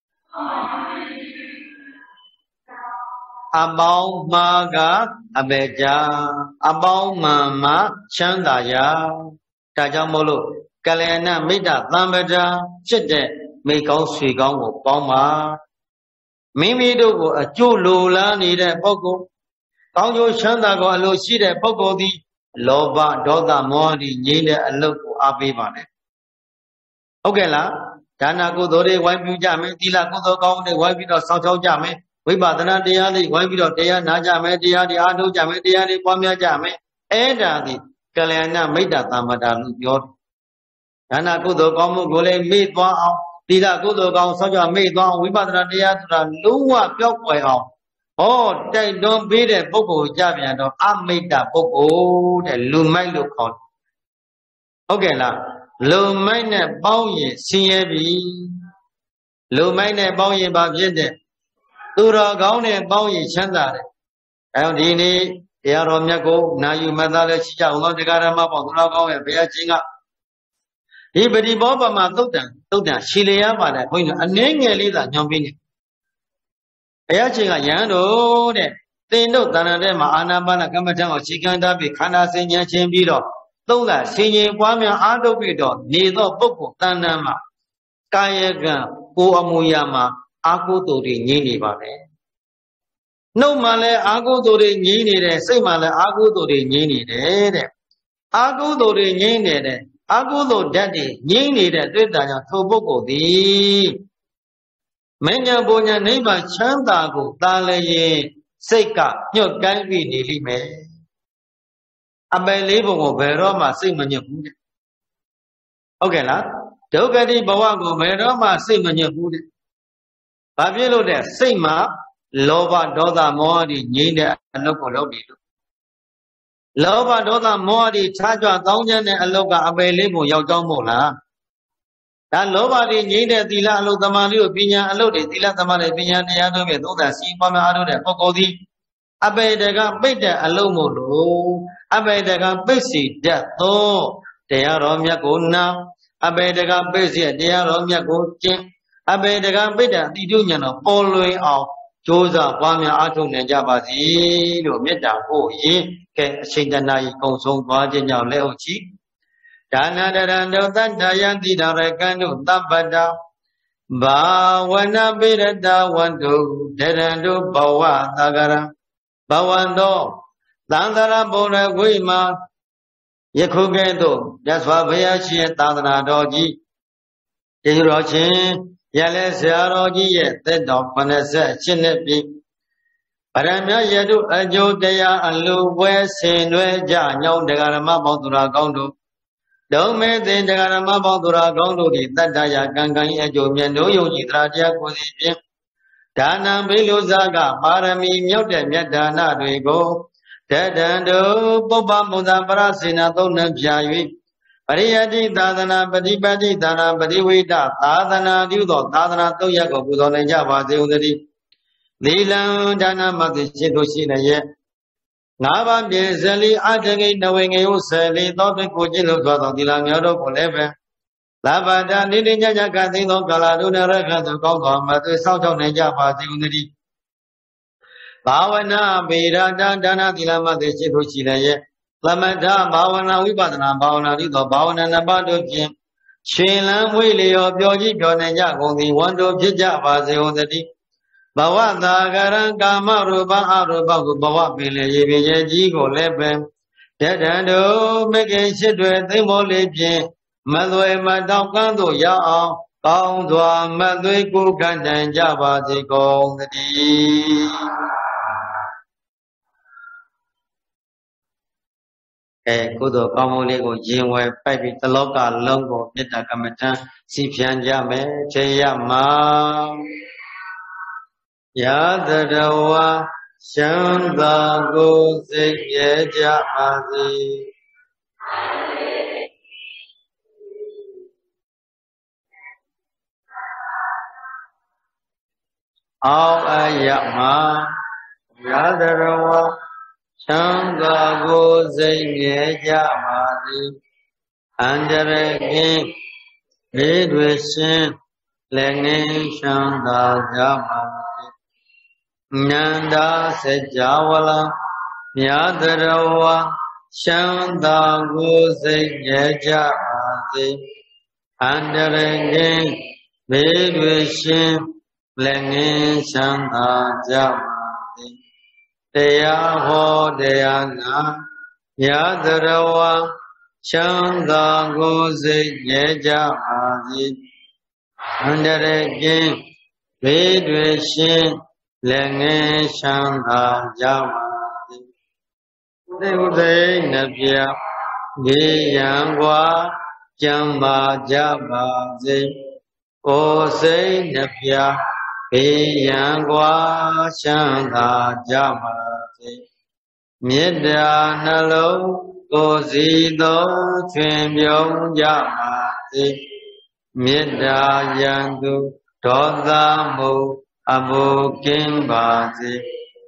အပေါင်းမာကအပေကြအပေါင်းမှန်မှချမ်းသာရာဒါကြောင့်မို့လို့ကလျာဏမိတ္တသံပဒာဖြစ်တဲ့မိကောင်းဆွေကောင်းကိုပေါင်းပါမိမိတို့ကိုအကျိုးလိုလားနေတဲ့ပုဂ္ဂိုလ်ကောင်းကျိုးချမ်းသာကိုအလိုရှိတဲ့ပုဂ္ဂိုလ်သည်လောဘဒေါသမောဟတွေငြိမ်းတဲ့အလုပ်ကိုအားပေးပါနဲ့ဟုတ်ကဲ့လားဒါနကုသိုလ်တွေဝိုင်းပြုကြမယ်သီလကုသိုလ်ကောင်းတွေဝိုင်းပြီးတော့စောင့်ရှောက်ကြမယ်ဝိပဿနာတရားတွေဝိုင်းပြီးတော့တရားနာကြမယ်တရားတွေအားထုတ်ကြမယ်တရားတွေပွားများကြမယ်အဲ့ဒါသည်ကလျာဏမိတ္တသမ္ပဒါလို့ပြောတယ်ဒါနကုသိုလ်ကောင်းမှုကိုလည်းမေ့သွားအောင်သီလကုသိုလ်ကောင်းစောင့်ကြမေ့သွားအောင်ဝိပဿနာတရားဆိုတာလုံးဝပျောက်ကွယ်အောင်ဟောတိုက်တွန်းပေးတဲ့ပုဂ္ဂိုလ်ကြပြန်တော့အမိတ္တပုဂ္ဂိုလ်တဲ့လူမိုက်လို့ခေါ်တယ်ဟုတ်ကဲ့လားလူမိုက်နဲ့ပေါင်းရင်ဆင်းရဲပြီလူမိုက်နဲ့ပေါင်းရင်ဘာဖြစ်တဲ့သူတော်ကောင်းနဲ့ပေါင်းရင်ချမ်းသာတယ်အဲတော့ဒီနေ့တရားတော်မြတ်ကိုနာယူမှတ်သားလဲရှိကြအောင်တရားဓမ္မပေါင်းသူတော်ကောင်းရဲ့ဘုရားရှင်ကဒီပရိဘောပမှာသုတ်တန်ရှည်လျားပါတယ်ဘုန်းကြီးတို့အနည်းငယ်လေးသာညွှန်ပေးနေဘုရားရှင်ကယဟန်တို့တဲ့သင်တို့တဏ္ဍာထဲမှာအာနာပါနကမ္မထံကိုခြေခံထားပြီးခန္ဓာစဉ်းဉဏ်ချင်းပြီးတော့သုံးလဆင်ញင်ပွားများအားထုတ်ပြီးတော့နေသောပုဂ္ဂိုလ်တဏ္ဍာမှာကာယကံကိုယ်အမူအရာမှာအာဟုတုတွေငြိမ့်နေပါလေနှုတ်မှလည်းအာဟုတုတွေငြိမ့်နေတယ်စိတ်မှလည်းအာဟုတုတွေငြိမ့်နေတယ်တဲ့အာဟုတုတွေငြိမ့်နေတဲ့အာဟုတုဓာတ်တွေငြိမ့်နေတဲ့တွေ့တာကြောင့်ထိုပုဂ္ဂိုလ်သည်မဉ္ဇဉ်ပူညာနိဗ္ဗာန်ချမ်းသာကိုသာလည်းရင်စိတ်ကညှို့ကိုင်းပြီးနေလိမ့်မယ်အပယ်လေးပုံကိုဘယ်တော့မှစိတ်မညစ်ဘူးတဲ့ဟုတ်ကဲ့လားဒုက္ခတိဘဝကိုဘယ်တော့မှစိတ်မညစ်ဘူးတဲ့ဘာဖြစ်လို့တဲ့စိတ်မှာလောဘဒေါသမောဟတွေငြိမ်းတဲ့အလုပ်ကိုလုပ်နေလို့လောဘဒေါသမောဟတွေထားကြွတောင်းကျမ်းတဲ့အလုပ်ကအပယ်လေးပုံရောက်ကြောင်းမို့လားဒါလောဘတွေငြိမ်းတဲ့သီလအလုပ်သမားလေးကိုပညာအလုပ်တွေသီလသမားတွေပညာတရားတို့ပဲသုံးသပ်စီပွားများအားထုတ်တဲ့ပုဂ္ဂိုလ်သည်အပေတကပိတ်တဲ့အလုံးမို့လို့အပေတကပိတ်စီတတ်သောတရားတော်မြတ်ကိုနာအပေတကပိတ်စီတရားတော်မြတ်ကိုကျင့်အပေတကပိတ်တဲ့အတိတုဉာဏ်တော်ပေါ်လွင်အောင်ကြိုးစားပွားများအားထုတ်နိုင်ကြပါစေလို့မေတ္တာပို့ရင်ကဲအချိန်တနာကြီးကုံဆုံးသွားခြင်းကြောင့်လက်ဟုတ်ချီဒါနတရံဒုသတ္တယံတိတော်ရကံတို့သဗ္ဗတာဘာဝနာပိရတဝန္တုဒရံတို့ဘဝသဂရံဘဝန္တောသံဃာဘုရားဝိမာယခုကဲ့သို့မြတ်စွာဘုရားရှင်ရဲ့သာသနာတော်ကြီးကျေးဇူးတော်ရှင်ရလဲဆရာတော်ကြီးရဲ့သက်တော်88နှစ်ပြည့်ဗရမယတုအကျိုးတရားအလူပွဲဆင်နွယ်ကြညောင်းတရားဓမ္မပေါင်းသူတော်ကောင်းတို့ဒုံမေသင်တရားဓမ္မပေါင်းသူတော်ကောင်းတို့သည်တတ္တရာကံကံ၏အကျိုးမြတ်တို့ယုံကြည်တရားတရားကိုစီဖြင့်ဒါနံဘိလူဇာကပါရမီမြောက်တဲ့မြတ်ဒါနတွေကိုတတံတို့ပုပ္ပမုဒ္ဒပရစေနာသုံးနှံပြ၍ပရိယတိသာသနာပฏิပတ်တိသာနာပฏิဝိတသာသနာပြုသောသာသနာသုံးရပ်ကိုပူဇော်နိုင်ကြပါစေဦးသတည်းသီလံဒါနမသိရှိတို့ရှိလည်းရဲ့ငါးပါးပြည့်စလီအတ္တဂိနဝေငေယုဆလီသောပိကိုကျင့်လို့သောသီလများတို့ကိုလည်းပဲသဗ္ဗတာနိတိညညကသိသောကာလတို့နဲ့ရခတ်သောကောင်းသောမသွေဆောက်ရှောက်နိုင်ကြပါစေဦးသတည်းဘာဝနာဗေဒတာဒါနသီလမသိရှိတို့ရှိလည်းရဲ့သမထဘာဝနာဝိပဿနာဘာဝနာဤသောဘာဝနာနှစ်ပါးတို့ဖြင့်ရှင်လန်းမွေလျော်ပျော်ကြည်ပျော်နိုင်ကြကုန်သည်ဝန်တို့ဖြစ်ကြပါစေဦးသတည်း Bawata Garan Kama Ruba Aruba Bawa Pile Yeji Go Lebe Dedando make a shit with the Molipin Malway Madakando Ya Kaundwa Malway Kukan and Java the Gong Kudo Kamoligo Jingway Pipe the local longo Mita Kamatan Sipian Jame Chayama Yadadawa Shanda Go Yeja Adi Ao Ayama Yadadawa Shanda Go Yeja Adi Anjare Redwishin Lene Shanda Jamadi Nanda Sejawala Yadarawa Shanda Gose Yajadi Anjare Redwishin Lene Shanda Jamadi Teyaho Deyana Yadarawa Shanda Gose Yajadi Anjare Redwishin Lenge Shanda Jamadi Uday Nabia Giyangwa Jamba Jabazi Osei Nabia Giyangwa Shanda Jamadi Mida Nalo Ozido Chimbyong Jamadi Mida Yandu Todamu Abu Kimbazi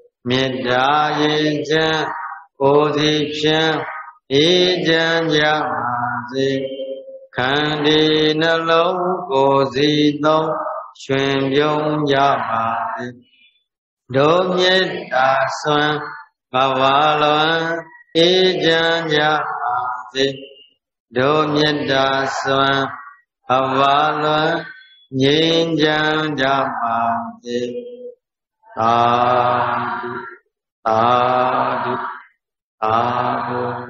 Midayin Odipshan Ijan Yamazi Kandi Nalo Gozido Shwembyong Yamazi Domyet Aswan Bawalwan Ijan Yamazi Domyet Aswan Bawalwan Yinjan Jamadi Adi Adi Adi